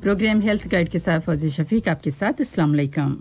Programme health guide के साथ फौजी शफीक आपके साथ। अस्सलाम वालेकुम।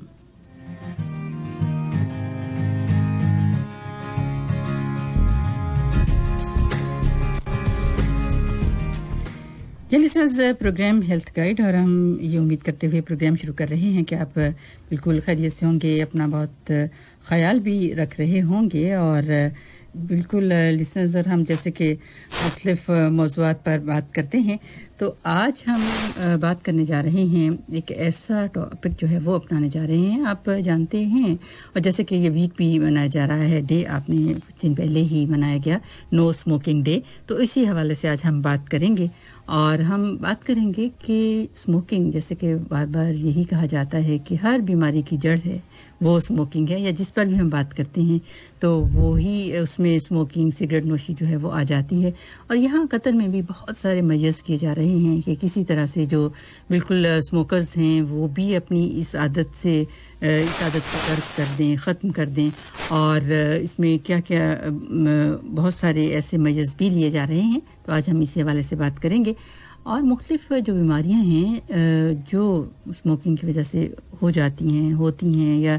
लिसनर्स, प्रोग्राम हेल्थ गाइड और हम ये उम्मीद करते हुए प्रोग्राम शुरू कर रहे हैं कि आप बिल्कुल खैरियत से होंगे, अपना बहुत ख्याल भी रख रहे होंगे। और बिल्कुल लिसनर्स, और हम जैसे कि मुख्तलिफ मौज़ूआत पर बात करते हैं, तो आज हम बात करने जा रहे हैं एक ऐसा टॉपिक जो है वो अपनाने जा रहे हैं। आप जानते हैं, और जैसे कि ये वीक भी मनाया जा रहा है, डे आपने कुछ दिन पहले ही मनाया गया, नो स्मोकिंग डे, तो इसी हवाले से आज हम बात करेंगे। और हम बात करेंगे कि स्मोकिंग, जैसे कि बार बार यही कहा जाता है कि हर बीमारी की जड़ है वो स्मोकिंग है, या जिस पर भी हम बात करते हैं तो वो ही उसमें स्मोकिंग, सिगरेट नोशी जो है वो आ जाती है। और यहाँ कतर में भी बहुत सारे मयस किए जा रहे हैं कि किसी तरह से जो बिल्कुल स्मोकर्स हैं वो भी अपनी इस आदत को तर्क कर दें, ख़त्म कर दें। और इसमें क्या क्या बहुत सारे ऐसे मयस भी लिए जा रहे हैं, तो आज हम इसी हवाले से बात करेंगे। और मुख्तलिफ जो बीमारियां हैं जो स्मोकिंग की वजह से होती हैं, या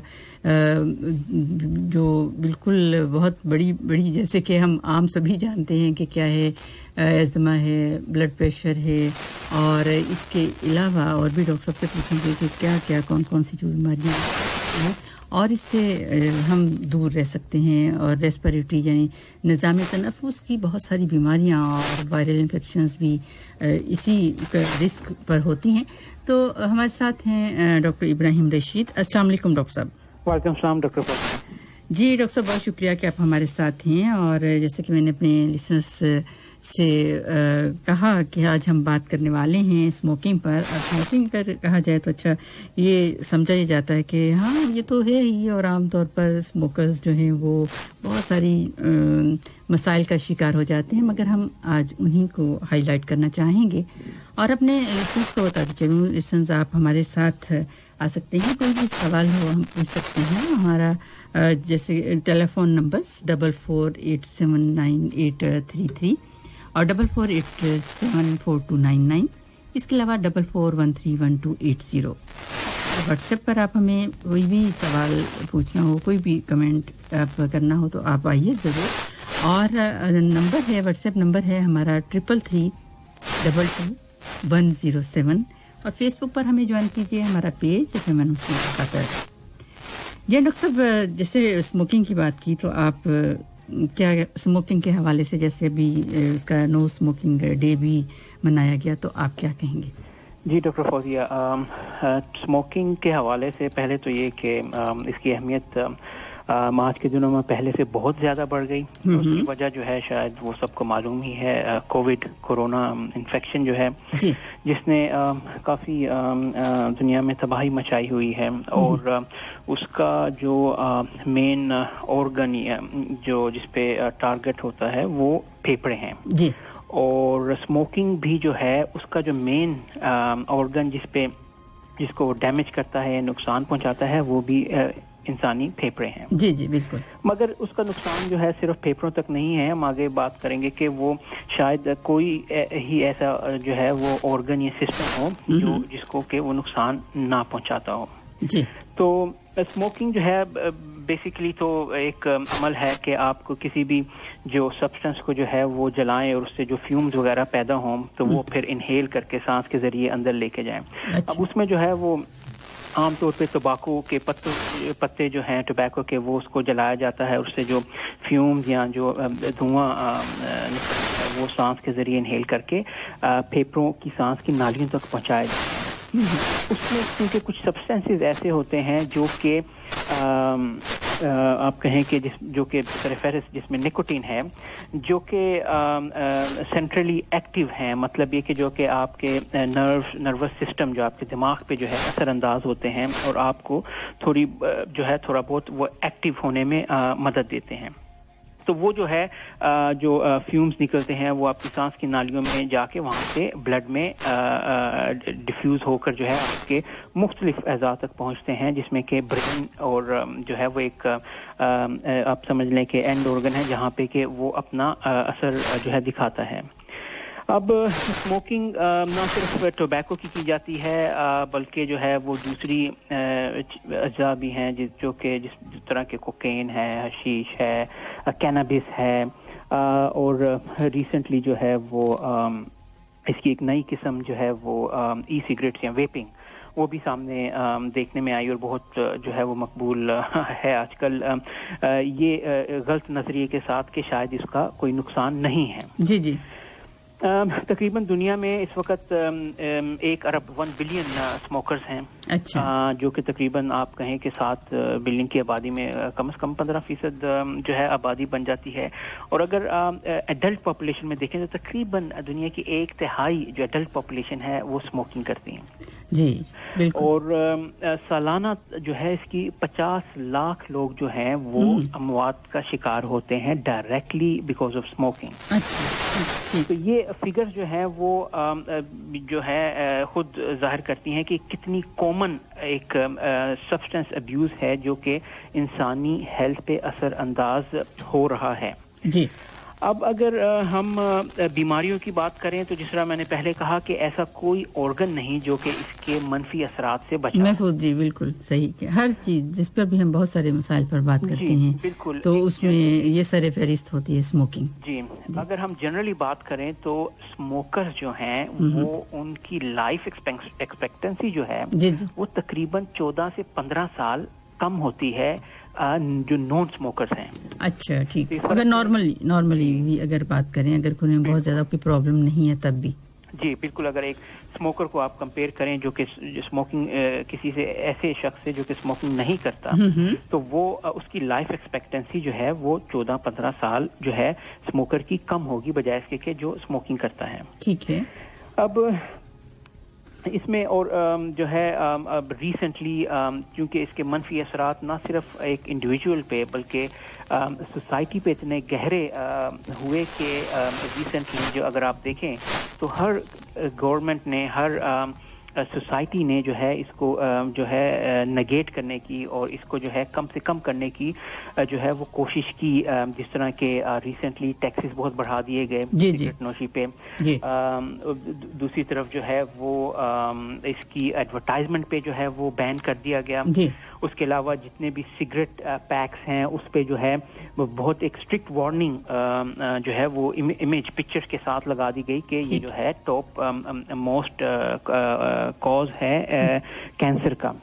जो बिल्कुल बहुत बड़ी जैसे कि हम आम सभी जानते हैं कि क्या है, अस्थमा है, ब्लड प्रेशर है, और इसके अलावा और भी डॉक्टर साहब से पूछेंगे कि क्या क्या कौन सी जो बीमारियाँ हैं और इससे हम दूर रह सकते हैं। और रेस्पिरेटरी यानी निज़ाम तनफ़ुस की बहुत सारी बीमारियां और वायरल इन्फेक्शंस भी इसी रिस्क पर होती हैं। तो हमारे साथ हैं डॉक्टर इब्राहिम रशीद। अस्सलाम वालेकुम डॉक्टर साहब। वालेकुम सलाम डॉक्टर। जी डॉक्टर साहब, बहुत शुक्रिया कि आप हमारे साथ हैं। और जैसे कि मैंने अपने लिसनर्स से कहा कि आज हम बात करने वाले हैं स्मोकिंग पर। और स्मोकिंग पर कहा जाए तो अच्छा ये समझा ही जाता है कि हाँ ये तो है ही, और आम तौर पर स्मोकर्स जो हैं वो बहुत सारी मसाइल का शिकार हो जाते हैं, मगर हम आज उन्हीं को हाईलाइट करना चाहेंगे। और अपने लिसनर्स को बताते चलूँ, लिसनर्स आप हमारे साथ आ सकते हैं, कोई भी सवाल हो हम पूछ सकते हैं। हमारा जैसे टेलीफोन नंबर्स 44879833 और 44874299, इसके अलावा 44131280। व्हाट्सएप पर आप हमें कोई भी सवाल पूछना हो, कोई भी कमेंट आप करना हो तो आप आइए ज़रूर। और नंबर है, व्हाट्सएप नंबर है हमारा 33322107। और फेसबुक पर हमें ज्वाइन कीजिए, हमारा पेज FMN खातर। जी डॉक्टर साहब, जैसे स्मोकिंग की बात की, तो आप क्या स्मोकिंग के हवाले से, जैसे अभी उसका नो स्मोकिंग डे भी मनाया गया, तो आप क्या कहेंगे? जी डॉक्टर फौजिया, स्मोकिंग के हवाले से पहले तो ये कि इसकी अहमियत आज के दिनों में पहले से बहुत ज़्यादा बढ़ गई। उसकी वजह जो है शायद वो सबको मालूम ही है, कोरोना इन्फेक्शन जो है जिसने काफ़ी दुनिया में तबाही मचाई हुई है। और उसका जो मेन ऑर्गन जो जिस पे टारगेट होता है वो फेफड़े हैं जी। और स्मोकिंग भी जो है उसका जो मेन ऑर्गन जिसको डैमेज करता है, नुकसान पहुंचाता है, वो भी इंसानी फेफड़े हैं। जी जी बिल्कुल। मगर उसका नुकसान जो है सिर्फ फेफड़ों तक नहीं है। हम आगे बात करेंगे कि वो शायद कोई ही ऐसा जो है वो ऑर्गन या सिस्टम हो जिसको कि वो नुकसान ना पहुंचाता हो जी। तो स्मोकिंग जो है बेसिकली तो एक अमल है कि आपको किसी भी जो सब्सटेंस को जो है वो जलाएं और उससे जो फ्यूम्स वगैरह पैदा हों तो वो फिर इनहेल करके सांस के जरिए अंदर लेके जाएं। अब उसमें जो है वो आमतौर पे तंबाकू के पत्ते जो हैं टोबैको के, वो उसको जलाया जाता है। उससे जो फ्यूम्स या जो धुआं निकलता है वो सांस के जरिए इनहेल करके फेफड़ों की सांस की नालियों तक पहुंचाया जाता है। उसमें क्योंकि कुछ सब्सटेंसेस ऐसे होते हैं जो कि आप कहें कि जो कि पेरिफेरस जिसमें निकोटीन है, जो कि सेंट्रली एक्टिव हैं, मतलब ये कि जो कि आपके नर्वस सिस्टम जो आपके दिमाग पे जो है असरअंदाज होते हैं और आपको थोड़ा बहुत वो एक्टिव होने में मदद देते हैं। तो वो जो है जो फ्यूम्स निकलते हैं वो आपकी सांस की नालियों में जाके वहाँ से ब्लड में डिफ्यूज होकर जो है आपके मुख्तलिफ अज़ा तक पहुँचते हैं, जिसमें कि ब्रेन और जो है वो एक आप समझ लें कि एंड ऑर्गन है जहाँ पे कि वो अपना असर जो है दिखाता है। اب اسموکنگ نہ صرف ٹوبیکو کی جاتی ہے بلکہ جو ہے وہ دوسری اجزاء بھی ہیں جو کہ جس طرح کے کوکین ہے، حشیش ہے، کینابس ہے، اور ریسنٹلی جو ہے وہ اس کی ایک نئی قسم جو ہے وہ ای سگریٹس یا ویپنگ وہ بھی سامنے دیکھنے میں آئی اور بہت جو ہے وہ مقبول ہے آج کل، یہ غلط نظریے کے ساتھ کہ شاید اس کا کوئی نقصان نہیں ہے۔ جی جی، تقریباً دنیا میں اس وقت 1 ارب 1 بلین اسموکرز ہیں، جو کہ تقریباً آپ کہیں کہ 7 بلین کی آبادی میں کم از کم 15% جو ہے آبادی بن جاتی ہے۔ اور اگر ایڈلٹ پاپولیشن میں دیکھیں تو تقریباً دنیا کی 1/3 جو ایڈلٹ پاپولیشن ہے وہ اسموکنگ کرتی ہیں۔ جی بالکل، اور سالانہ جو ہے اس کی 50 لاکھ لوگ جو ہیں وہ اموات کا شکار ہوتے ہیں ڈائریکٹلی بیکاز آف اسموکنگ۔ تو یہ فگر جو ہے وہ جو ہے خود ظاہر کرتی ہیں کہ کتنی کامن ایک سبسٹنس ابیوز ہے جو کہ انسانی ہیلتھ پہ اثر انداز ہو رہا ہے۔ جی، اب اگر ہم بیماریوں کی بات کریں تو جس طرح میں نے پہلے کہا کہ ایسا کوئی آرگن نہیں جو کہ اس کے منفی اثرات سے بچا محفوظ۔ جی بالکل صحیح، کہ ہر چیز جس پر بھی ہم بہت سارے مسائل پر بات کرتے ہیں بالکل، تو اس میں یہ سر فہرست ہوتی ہے اسموکنگ۔ جی اگر ہم جنرلی بات کریں تو اسموکر جو ہیں وہ ان کی لائف ایکسپیکٹنسی جو ہے وہ تقریباً 14 سے 15 سال کم ہوتی ہے جو نان اسموکرز ہیں۔ اچھا ٹھیک، اگر نارملی بھی اگر بات کریں، اگر کوئی بہت زیادہ کوئی پرابلم نہیں ہے تب بھی۔ جی بالکل، اگر ایک اسموکر کو آپ کمپیئر کریں جو کہ اسموکنگ کسی سے ایسے شخص سے جو کہ اسموکنگ نہیں کرتا تو وہ اس کی لائف ایکسپیکٹنسی جو ہے وہ 14-15 سال جو ہے اسموکر کی کم ہوگی بجائے اس کے کہ جو اسموکنگ کرتا ہے۔ ٹھیک ہے، اب اس میں اور جو ہے ریسنٹلی کیونکہ اس کے منفی اثرات نہ صرف ایک انڈیویجول پہ بلکہ سوسائٹی پہ اتنے گہرے ہوئے کہ ریسنٹلی جو اگر آپ دیکھیں تو ہر گورنمنٹ نے، ہر سوسائٹی نے جو ہے اس کو جو ہے نگیٹ کرنے کی اور اس کو جو ہے کم سے کم کرنے کی جو ہے وہ کوشش کی، جس طرح کہ ریسنٹلی ٹیکسز بہت بڑھا دیے گئے سگریٹ نوشی پہ، دوسری طرف جو ہے وہ اس کی ایڈورٹائزمنٹ پہ جو ہے وہ بین کر دیا گیا، اس کے علاوہ جتنے بھی سگریٹ پیکس ہیں اس پہ جو ہے وہ بہت ایک اسٹرکٹ وارننگ جو ہے وہ امیج پکچر کے ساتھ لگا دی گئی کہ یہ جو ہے ٹاپ موسٹ کاز ہے کینسر کا۔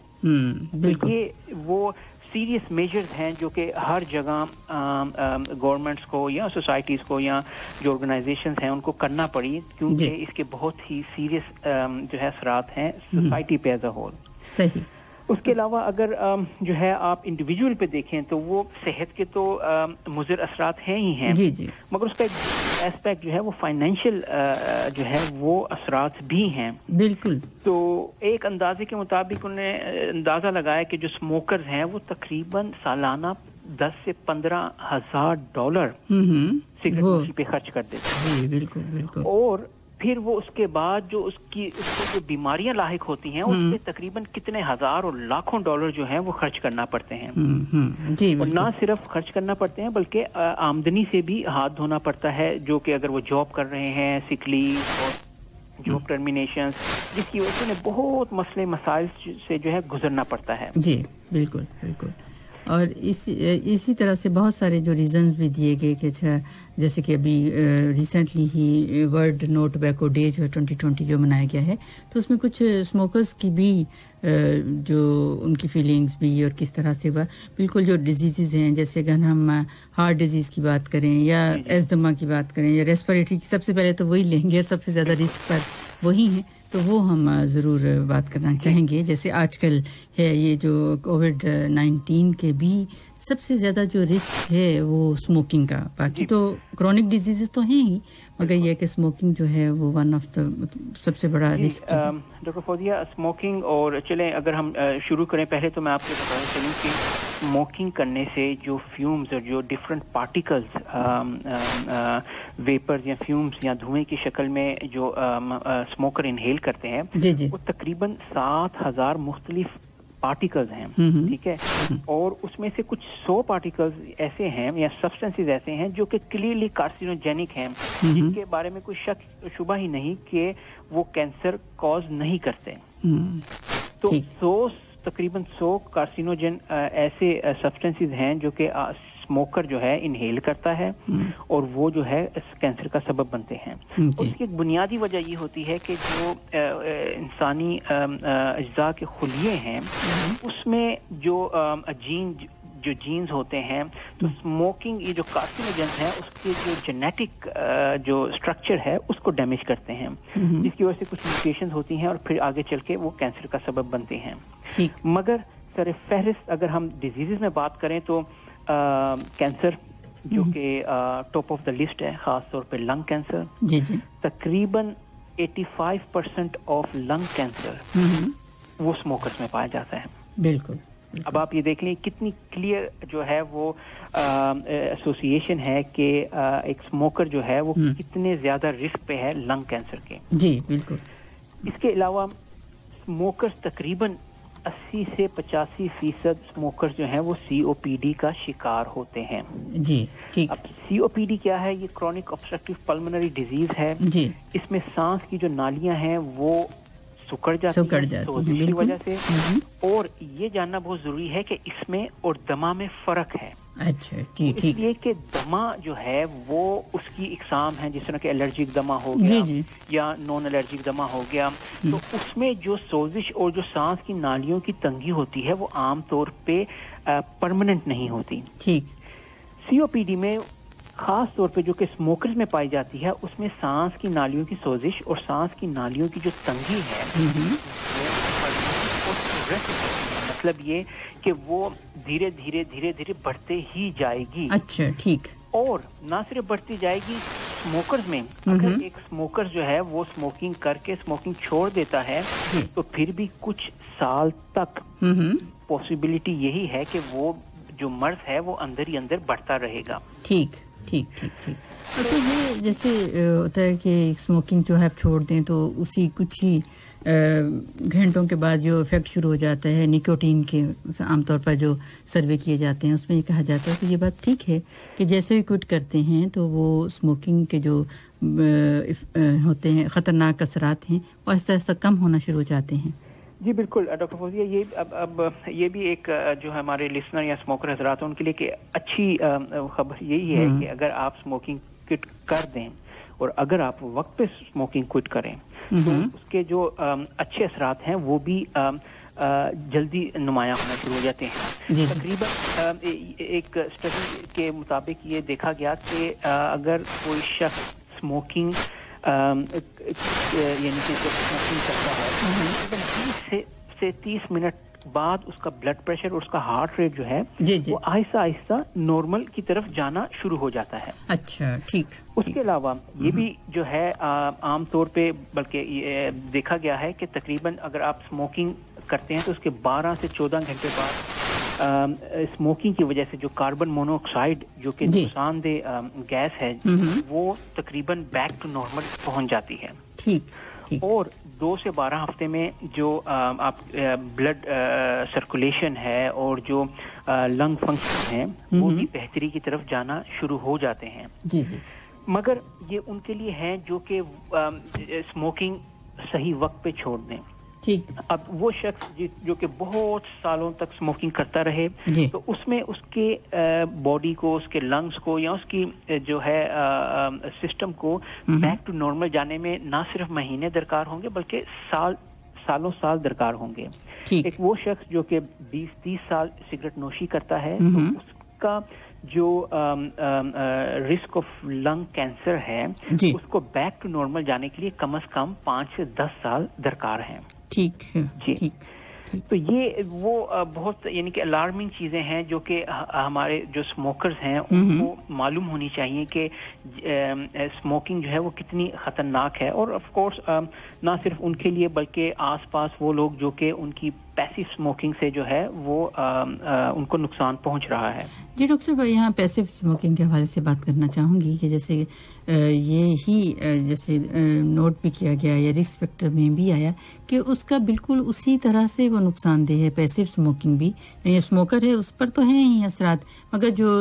یہ وہ سیریس میجرز ہیں جو کہ ہر جگہ گورنمنٹس کو یا سوسائٹیز کو یا جو آرگنائزیشنز ہیں ان کو کرنا پڑی کیونکہ اس کے بہت ہی سیریس جو ہے اثرات ہیں سوسائٹی پہ ایز اے ہول۔ صحیح۔ اس کے علاوہ اگر جو ہے آپ انڈیویجول پہ دیکھیں تو وہ صحت کے تو مضر اثرات ہیں ہی ہیں، مگر اس کا ایک ایسپیکٹ جو ہے وہ فائنینشیل جو ہے وہ اثرات بھی ہیں۔ بالکل، تو ایک اندازے کے مطابق انہوں نے اندازہ لگایا کہ جو اسموکرز ہیں وہ تقریباً سالانہ 10 سے 15 ہزار ڈالر سگریٹ نوشی پہ خرچ کر دیتے ہیں۔ بالکل بالکل، اور پھر وہ اس کے بعد جو اس کو جو بیماریاں لاحق ہوتی ہیں اس پہ تقریباً کتنے ہزار اور لاکھوں ڈالر جو ہیں وہ خرچ کرنا پڑتے ہیں۔ اور نہ صرف خرچ کرنا پڑتے ہیں بلکہ آمدنی سے بھی ہاتھ دھونا پڑتا ہے، جو کہ اگر وہ جاب کر رہے ہیں، سک لیو اور جاب ٹرمینیشن، جس کی وجہ سے انہیں بہت مسئلے مسائل سے جو ہے گزرنا پڑتا ہے۔ جی بالکل بالکل، اور اسی طرح سے بہت سارے جو ریزنز بھی دیے گئے کہ جیسے کہ ابھی ریسنٹلی ہی ورلڈ نو ٹوبیکو ڈے جو ہے 2020 جو منایا گیا ہے تو اس میں کچھ اسموکرز کی بھی جو ان کی فیلنگز بھی اور کس طرح سے وہ بالکل جو ڈیزیزز ہیں، جیسے اگر ہم ہارٹ ڈیزیز کی بات کریں یا ایزدما کی بات کریں یا ریسپریٹری کی، سب سے پہلے تو وہی لیں گے اور سب سے زیادہ رسک پر وہی ہیں، تو وہ ہم ضرور بات کرنا چاہیں گے۔ جیسے آج کل ہے یہ جو کووڈ-19 کے بھی سب سے زیادہ جو رسک ہے وہ اسموکنگ کا، باقی تو کرونک ڈیزیزز تو ہیں ہی مگر یہ کہ اسموکنگ جو ہے وہ ون آف دا سب سے بڑا رسک ہے۔ ڈاکٹر فوزیہ، اسموکنگ، اور چلیں اگر ہم شروع کریں، پہلے تو میں آپ کو بتانا چلوں کہ اسموکنگ کرنے سے جو فیومز اور جو ڈفرینٹ پارٹیکلز ویپرز یا فیومز یا دھوئیں کی شکل میں جو اسموکر انہیل کرتے ہیں وہ تقریباً 7000 مختلف पार्टिकल्स हैं, ठीक है, और उसमें से कुछ 100 पार्टिकल्स ऐसे हैं या सब्सटेंसेस ऐसे हैं जो कि क्लियरली कार्सिनोजेनिक हैं, जिनके बारे में कोई शक शुबा ही नहीं कि वो कैंसर कॉज नहीं करते। तो तकरीबन 100 कार्सिनोजन ऐसे सब्सटेंसेस हैं जो कि स्मोकर जो है इनहेल करता है और वो जो है कैंसर का सबब बनते हैं। उसकी एक बुनियादी वजह ये होती है कि जो इंसानी अज्जा के खुलिये हैं उसमें जो जीन्स होते हैं, तो स्मोकिंग ये जो कार्सिनोजेंस है उसके जो जेनेटिक जो स्ट्रक्चर है उसको डैमेज करते हैं, जिसकी वजह से कुछ म्यूटेशंस होती हैं और फिर आगे चल के वो कैंसर का सबब बनते हैं। मगर सर फहरिस्त अगर हम डिजीजेस में बात करें तो कैंसर जो कि टॉप ऑफ द लिस्ट है, खास तौर पे लंग कैंसर। तकरीबन 85% ऑफ लंग कैंसर वो स्मोकर्स में पाया जाता है। बिल्कुल। अब आप ये देख लें कितनी क्लियर जो है वो एसोसिएशन है कि एक स्मोकर जो है वो कितने ज्यादा रिस्क पे है लंग कैंसर के। जी बिल्कुल। इसके अलावा स्मोकर्स तकरीबन 80 से 85% स्मोकर्स जो हैं वो COPD का शिकार होते हैं। जी ठीक। अब COPD क्या है? ये क्रॉनिक ऑब्स्ट्रक्टिव पल्मोनरी डिजीज है जी। इसमें सांस की जो नालियां हैं वो सुकड़ जाती है की वजह से, और ये जानना बहुत जरूरी है कि इसमें और दमा में फर्क है। अच्छा ठीक ठीक। इसलिए कि दमा जो है वो उसकी इकसाम है, जिस तरह के एलर्जिक दमा हो गया जी। या नॉन एलर्जिक दमा हो गया, तो उसमें जो सोजिश और जो सांस की नालियों की तंगी होती है वो आम तौर पे परमानेंट नहीं होती। ठीक। COPD में खास तौर पे जो कि स्मोकर्स में पाई जाती है उसमें सांस की नालियों की सोजिश और सांस की नालियों की जो तंगी है मतलब ये कि वो धीरे धीरे बढ़ते ही जाएगी। अच्छा ठीक। और ना सिर्फ बढ़ती जाएगी, स्मोकर्स में अगर एक स्मोकर जो है वो स्मोकिंग करके स्मोकिंग छोड़ देता है तो फिर भी कुछ साल तक पॉसिबिलिटी यही है कि वो जो मर्ज है वो अंदर ही अंदर बढ़ता रहेगा। ठीक ठीक ठीक ठीक। तो ये जैसे होता है कि स्मोकिंग जो है आप छोड़ दें तो उसी कुछ ही घंटों के बाद जो इफेक्ट शुरू हो जाता है निकोटीन के, आमतौर पर जो सर्वे किए जाते हैं उसमें ये कहा जाता है कि ये बात ठीक है कि जैसे ही क्विट करते हैं तो वो स्मोकिंग के जो होते हैं ख़तरनाक असरात हैं वो आहिस्ता आहिस्ता कम होना शुरू हो जाते हैं। जी बिल्कुल डॉक्टर फौजिया, ये अब ये भी एक जो हमारे लिसनर या स्मोकर हजरात उनके लिए कि अच्छी खबर यही है कि अगर आप स्मोकिंग क्विट कर दें और अगर आप वक्त पे स्मोकिंग क्विट करें तो उसके जो अच्छे असरात हैं वो भी जल्दी नुमायां होना शुरू हो जाते हैं। तकरीबन एक स्टडी के मुताबिक ये देखा गया कि अगर कोई शख्स स्मोकिंग यानी कि स्मोकिंग करता है 20 से 30 मिनट बाद उसका ब्लड प्रेशर और उसका हार्ट रेट जो है वो आहिस्ता आहिस्ता नॉर्मल की तरफ जाना शुरू हो जाता है। अच्छा ठीक। उसके अलावा ये भी जो है आम तौर पे बल्कि देखा गया है कि तकरीबन अगर आप स्मोकिंग करते हैं तो उसके 12 से 14 घंटे बाद स्मोकिंग की वजह से जो कार्बन मोनोऑक्साइड जो कि नुकसानदेह गैस है वो तकरीबन बैक टू नॉर्मल पहुंच जाती है। ठीक। और 2 से 12 हफ्ते में जो आप ब्लड सर्कुलेशन है और जो लंग फंक्शन है वो भी बेहतरी की तरफ जाना शुरू हो जाते हैं। जी। मगर ये उनके लिए है जो कि स्मोकिंग सही वक्त पे छोड़ दें। ठीक। अब वो शख्स जो कि बहुत सालों तक स्मोकिंग करता रहे तो उसमें उसके बॉडी को, उसके लंग्स को या उसकी जो है सिस्टम को बैक टू नॉर्मल जाने में ना सिर्फ महीने दरकार होंगे बल्कि सालों साल दरकार होंगे। एक वो शख्स जो कि 20-30 साल सिगरेट नोशी करता है तो उसका जो रिस्क ऑफ लंग कैंसर है उसको बैक टू नॉर्मल जाने के लिए कम से कम 5 से 10 साल दरकार हैं। ठीक है जी। ठीक। तो ये वो बहुत यानी कि अलार्मिंग चीजें हैं जो कि हमारे जो स्मोकर्स हैं उनको मालूम होनी चाहिए कि स्मोकिंग जो है वो कितनी खतरनाक है। और ऑफ कोर्स ना सिर्फ उनके लिए बल्कि आसपास वो लोग जो कि उनकी पैसिव स्मोकिंग से जो है वो उनको नुकसान पहुंच रहा है। जी डॉक्टर साहब, यहाँ पैसिव स्मोकिंग के हवाले से बात करना चाहूँगी कि जैसे ये ही जैसे नोट भी किया गया या रिस्क फैक्टर में भी आया कि उसका बिल्कुल उसी तरह से वो नुकसानदेह है पैसिव स्मोकिंग भी। ये स्मोकर है उस पर तो हैं ही असरात, मगर जो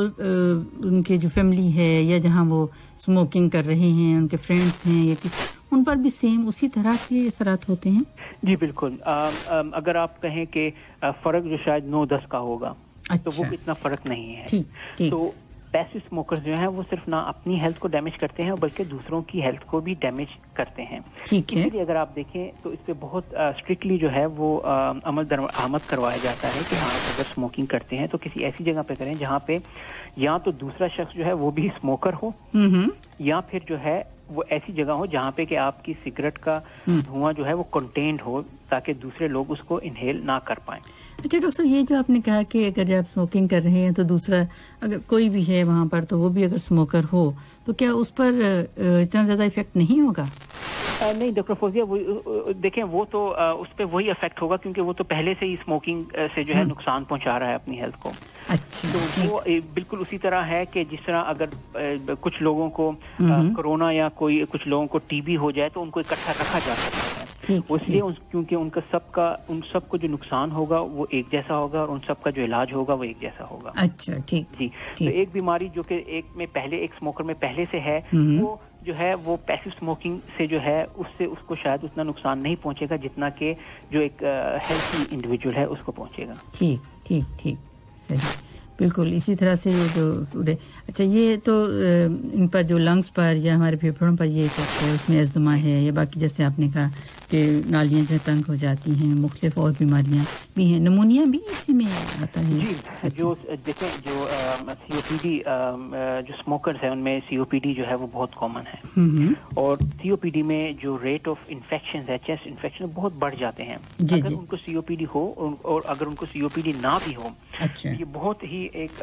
उनके जो फैमिली है या जहाँ वो स्मोकिंग कर रहे हैं उनके फ्रेंड्स हैं या उन पर भी सेम उसी तरह के असरात होते हैं। जी बिल्कुल। अगर आप कहें कि फर्क जो शायद 9-10 का होगा, तो वो इतना फर्क नहीं है। ठीक। तो पैसिव स्मोकर्स जो हैं वो सिर्फ ना अपनी हेल्थ को डैमेज करते हैं बल्कि दूसरों की हेल्थ को भी डैमेज करते हैं। ठीक है। इसलिए अगर आप देखें तो इस पे बहुत स्ट्रिक्टली जो है वो अमल दरामद करवाया जाता है कि हाँ अगर स्मोकिंग करते हैं तो किसी ऐसी जगह पे करें जहाँ पे या तो दूसरा शख्स जो है वो भी स्मोकर हो, या फिर जो है वो ऐसी जगह हो जहाँ पे कि आपकी सिगरेट का धुआं जो है वो कंटेन्ड हो ताकि दूसरे लोग उसको इनहेल ना कर पाएं। अच्छा डॉक्टर साहब, ये जो आपने कहा कि अगर जब आप स्मोकिंग कर रहे हैं तो दूसरा अगर कोई भी है वहाँ पर तो वो भी अगर स्मोकर हो तो क्या उस पर इतना ज़्यादा इफेक्ट नहीं होगा? नहीं डॉक्टर फौजिया, वो देखें वो तो उस पर वही इफेक्ट होगा क्योंकि वो तो पहले से ही स्मोकिंग से जो है नुकसान पहुंचा रहा है अपनी हेल्थ को। अच्छा। तो वो बिल्कुल उसी तरह है कि जिस तरह अगर कुछ लोगों को कोरोना या कोई कुछ लोगों को टीबी हो जाए तो उनको इकट्ठा रखा जा सकता है, इसलिए क्योंकि उन सबको जो नुकसान होगा वो एक जैसा होगा और उन सबका जो इलाज होगा वो एक जैसा होगा। अच्छा ठीक जी। तो एक बीमारी जो कि एक स्मोकर में पहले से है वो जो है वो पैसिव स्मोकिंग से जो है उससे उसको शायद उतना नुकसान नहीं पहुंचेगा जितना कि जो एक हेल्थी इंडिविजुअल है उसको पहुंचेगा। ठीक सही, बिल्कुल इसी तरह से ये जो अच्छा ये तो इन पर जो लंग्स पर या हमारे फेफड़ों पर ये इफेक्ट है, उसमें अस्थमा है या बाकी जैसे आपने कहा कि नालियाँ जो तंग हो जाती हैं, मुख्तलिफ और बीमारियाँ भी हैं, नमूनिया भी इसी में आता है। जी। जो देखें जो सीओपीडी जो स्मोकर्स हैं उनमें सीओपीडी जो है वो बहुत कॉमन है और सीओपीडी में जो रेट ऑफ इन्फेक्शन है, चेस्ट इन्फेक्शन बहुत बढ़ जाते हैं अगर उनको सीओपीडी हो और अगर उनको सीओपीडी ना भी हो। अच्छा। ये बहुत ही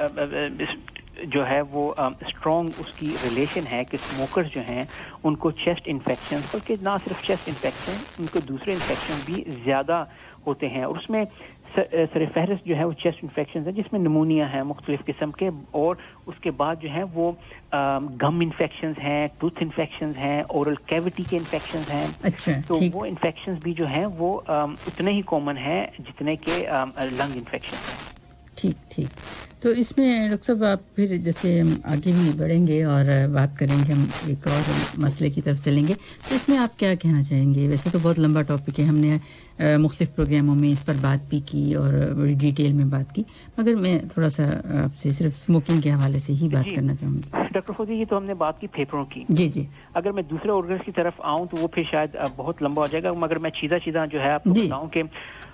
एक जो है वो स्ट्रॉन्ग उसकी रिलेशन है कि स्मोकर्स जो हैं उनको चेस्ट इन्फेक्शन, बल्कि ना सिर्फ चेस्ट इन्फेक्शन, उनको दूसरे इन्फेक्शन भी ज़्यादा होते हैं और उसमें सरफहरिस्त जो है वो चेस्ट इन्फेक्शन है जिसमें नमूनिया है मुख्तलिफ किस्म के, और उसके बाद जो है वो गम इन्फेक्शन हैं, टूथ इन्फेक्शन हैं, ओरल कैविटी के इन्फेक्शन हैं। अच्छा, तो वो इन्फेक्शन भी जो हैं वो उतने ही कॉमन है जितने के लंग इन्फेक्शन हैं। ठीक। तो इसमें डॉक्टर साहब आप फिर जैसे हम आगे भी बढ़ेंगे और बात करेंगे, हम एक और मसले की तरफ चलेंगे, तो इसमें आप क्या कहना चाहेंगे? वैसे तो बहुत लंबा टॉपिक है, हमने मुख्तलिफ प्रोग्रामों में इस पर बात भी की और बड़ी डिटेल में बात की, मगर मैं थोड़ा सा आपसे सिर्फ स्मोकिंग के हवाले से ही बात करना चाहूँगी। डॉक्टर फौजी, ये तो हमने बात की फेफड़ों की। जी। अगर मैं दूसरे ऑर्गन्स की तरफ आऊँ तो वो फिर शायद बहुत लंबा हो जाएगा, मगर मैं सीधा जो है आपको बताऊँ कि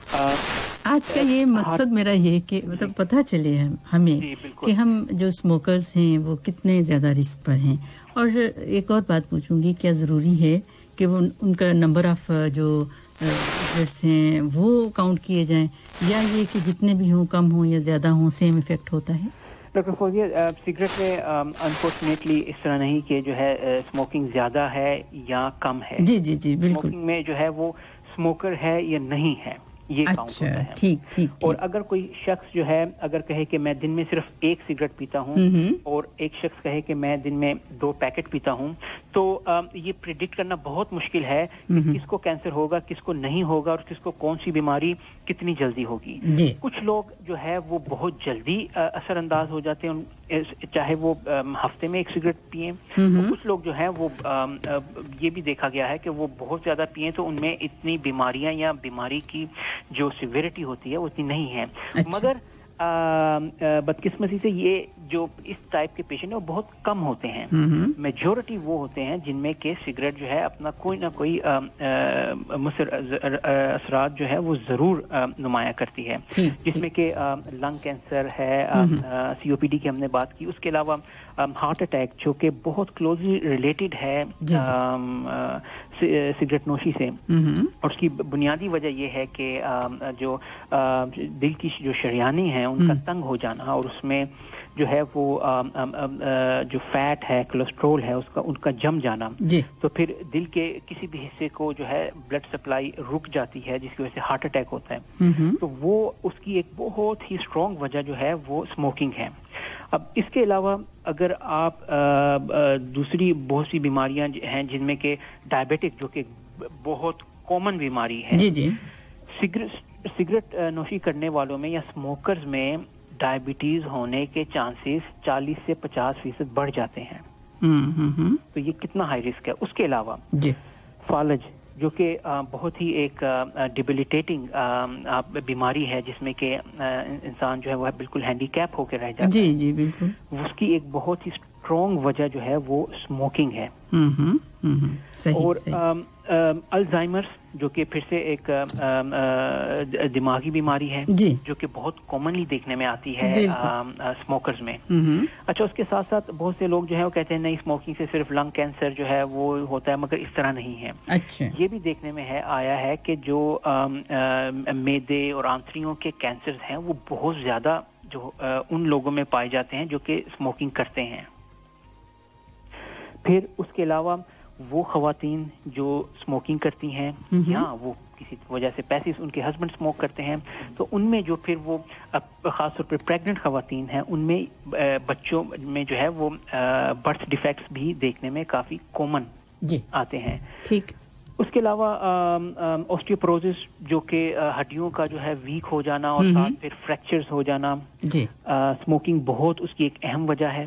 आज का ये मकसद मेरा ये कि मतलब पता चले हमें कि हम जो स्मोकर्स हैं वो कितने ज़्यादा रिस्क पर हैं। और एक और बात पूछूंगी, क्या ज़रूरी है कि वो उनका नंबर ऑफ जो सिगरेट्स हैं वो काउंट किए जाएं, या ये कि जितने भी हों, कम हों या ज़्यादा हों, सेम इफेक्ट होता है? डॉक्टर फौजिया, सिगरेट में अनफॉर्चुनेटली इस तरह नहीं कि जो है स्मोकिंग ज़्यादा है या कम है। जी बिल्कुल। स्मोकिंग में जो है वो स्मोकर है या नहीं है ये काउंट होता है। ठीक। और अगर कोई शख्स जो है अगर कहे कि मैं दिन में सिर्फ एक सिगरेट पीता हूँ और एक शख्स कहे कि मैं दिन में 2 पैकेट पीता हूँ, तो ये प्रिडिक्ट करना बहुत मुश्किल है कि किसको कैंसर होगा, किसको नहीं होगा और किसको कौन सी बीमारी कितनी जल्दी होगी। कुछ लोग जो है वो बहुत जल्दी असरअंदाज हो जाते हैं, चाहे वो हफ्ते में 1 सिगरेट पिए। कुछ लोग जो है वो ये भी देखा गया है कि वो बहुत ज्यादा पिए तो उनमें इतनी बीमारियां या बीमारी की जो सिवियरिटी होती है वो इतनी नहीं है। अच्छा। मगर बदकिस्मती से ये जो इस टाइप के पेशेंट है वो बहुत कम होते हैं। मेजॉरिटी वो होते हैं जिनमें के सिगरेट जो है अपना कोई ना कोई असरात जो है वो जरूर नुमाया करती है, जिसमें कि लंग कैंसर है, सीओपीडी की हमने बात की, उसके अलावा हार्ट अटैक जो कि बहुत क्लोजली रिलेटेड है सिगरेट नोशी से, और उसकी बुनियादी वजह यह है कि जो दिल की जो शरियानें हैं उनका तंग हो जाना, और उसमें जो है वो जो फैट है, कोलेस्ट्रॉल है, उनका जम जाना, तो फिर दिल के किसी भी हिस्से को जो है ब्लड सप्लाई रुक जाती है, जिसकी वजह से हार्ट अटैक होता है। तो वो उसकी एक बहुत ही स्ट्रॉन्ग वजह जो है वो स्मोकिंग है। अब इसके अलावा अगर आप दूसरी बहुत सी बीमारियां हैं जिनमें के डायबिटिक, जो कि बहुत कॉमन बीमारी है, सिगरेट नोशी करने वालों में या स्मोकर्स में डायबिटीज होने के चांसेस 40 से 50% बढ़ जाते हैं। तो ये कितना हाई रिस्क है। उसके अलावा फालज, जो कि बहुत ही एक डिबिलिटेटिंग बीमारी है, जिसमें कि इंसान जो है वह बिल्कुल हैंडीकैप होकर रह जाता है। जी बिल्कुल। उसकी एक बहुत ही स्ट्रॉन्ग वजह जो है वो स्मोकिंग है। सही, और सही। अल्जाइमर्स, जो कि फिर से एक दिमागी बीमारी है, जो कि बहुत कॉमनली देखने में आती है स्मोकर्स में। अच्छा, उसके साथ साथ बहुत से लोग जो है वो कहते हैं नहीं, स्मोकिंग से सिर्फ लंग कैंसर जो है वो होता है, मगर इस तरह नहीं है। अच्छा। ये भी देखने में आया है कि जो मेदे और आंतड़ियों के कैंसर हैं वो बहुत ज्यादा जो उन लोगों में पाए जाते हैं जो कि स्मोकिंग करते हैं। फिर उसके अलावा वो खवातीन जो स्मोकिंग करती हैं या वो किसी वजह से पैसे उनके हस्बैंड स्मोक करते हैं, तो उनमें जो फिर वो खासतौर पर प्रेग्नेंट खवातीन हैं, उनमें बच्चों में जो है वो बर्थ डिफेक्ट्स भी देखने में काफी कॉमन आते हैं। ठीक। उसके अलावा ऑस्टियोपोरोसिस, जो कि हड्डियों का जो है वीक हो जाना और साथ फिर फ्रैक्चर्स हो जाना, स्मोकिंग बहुत उसकी एक अहम वजह है।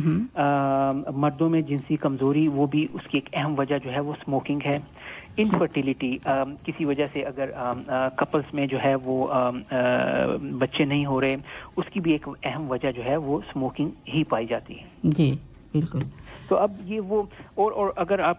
मर्दों में जिनसी कमजोरी, वो भी उसकी एक अहम वजह जो है वो स्मोकिंग है। इनफर्टिलिटी, किसी वजह से अगर कपल्स में जो है वो बच्चे नहीं हो रहे, उसकी भी एक अहम वजह जो है वो स्मोकिंग ही पाई जाती है। जी बिल्कुल। तो अब ये वो और अगर आप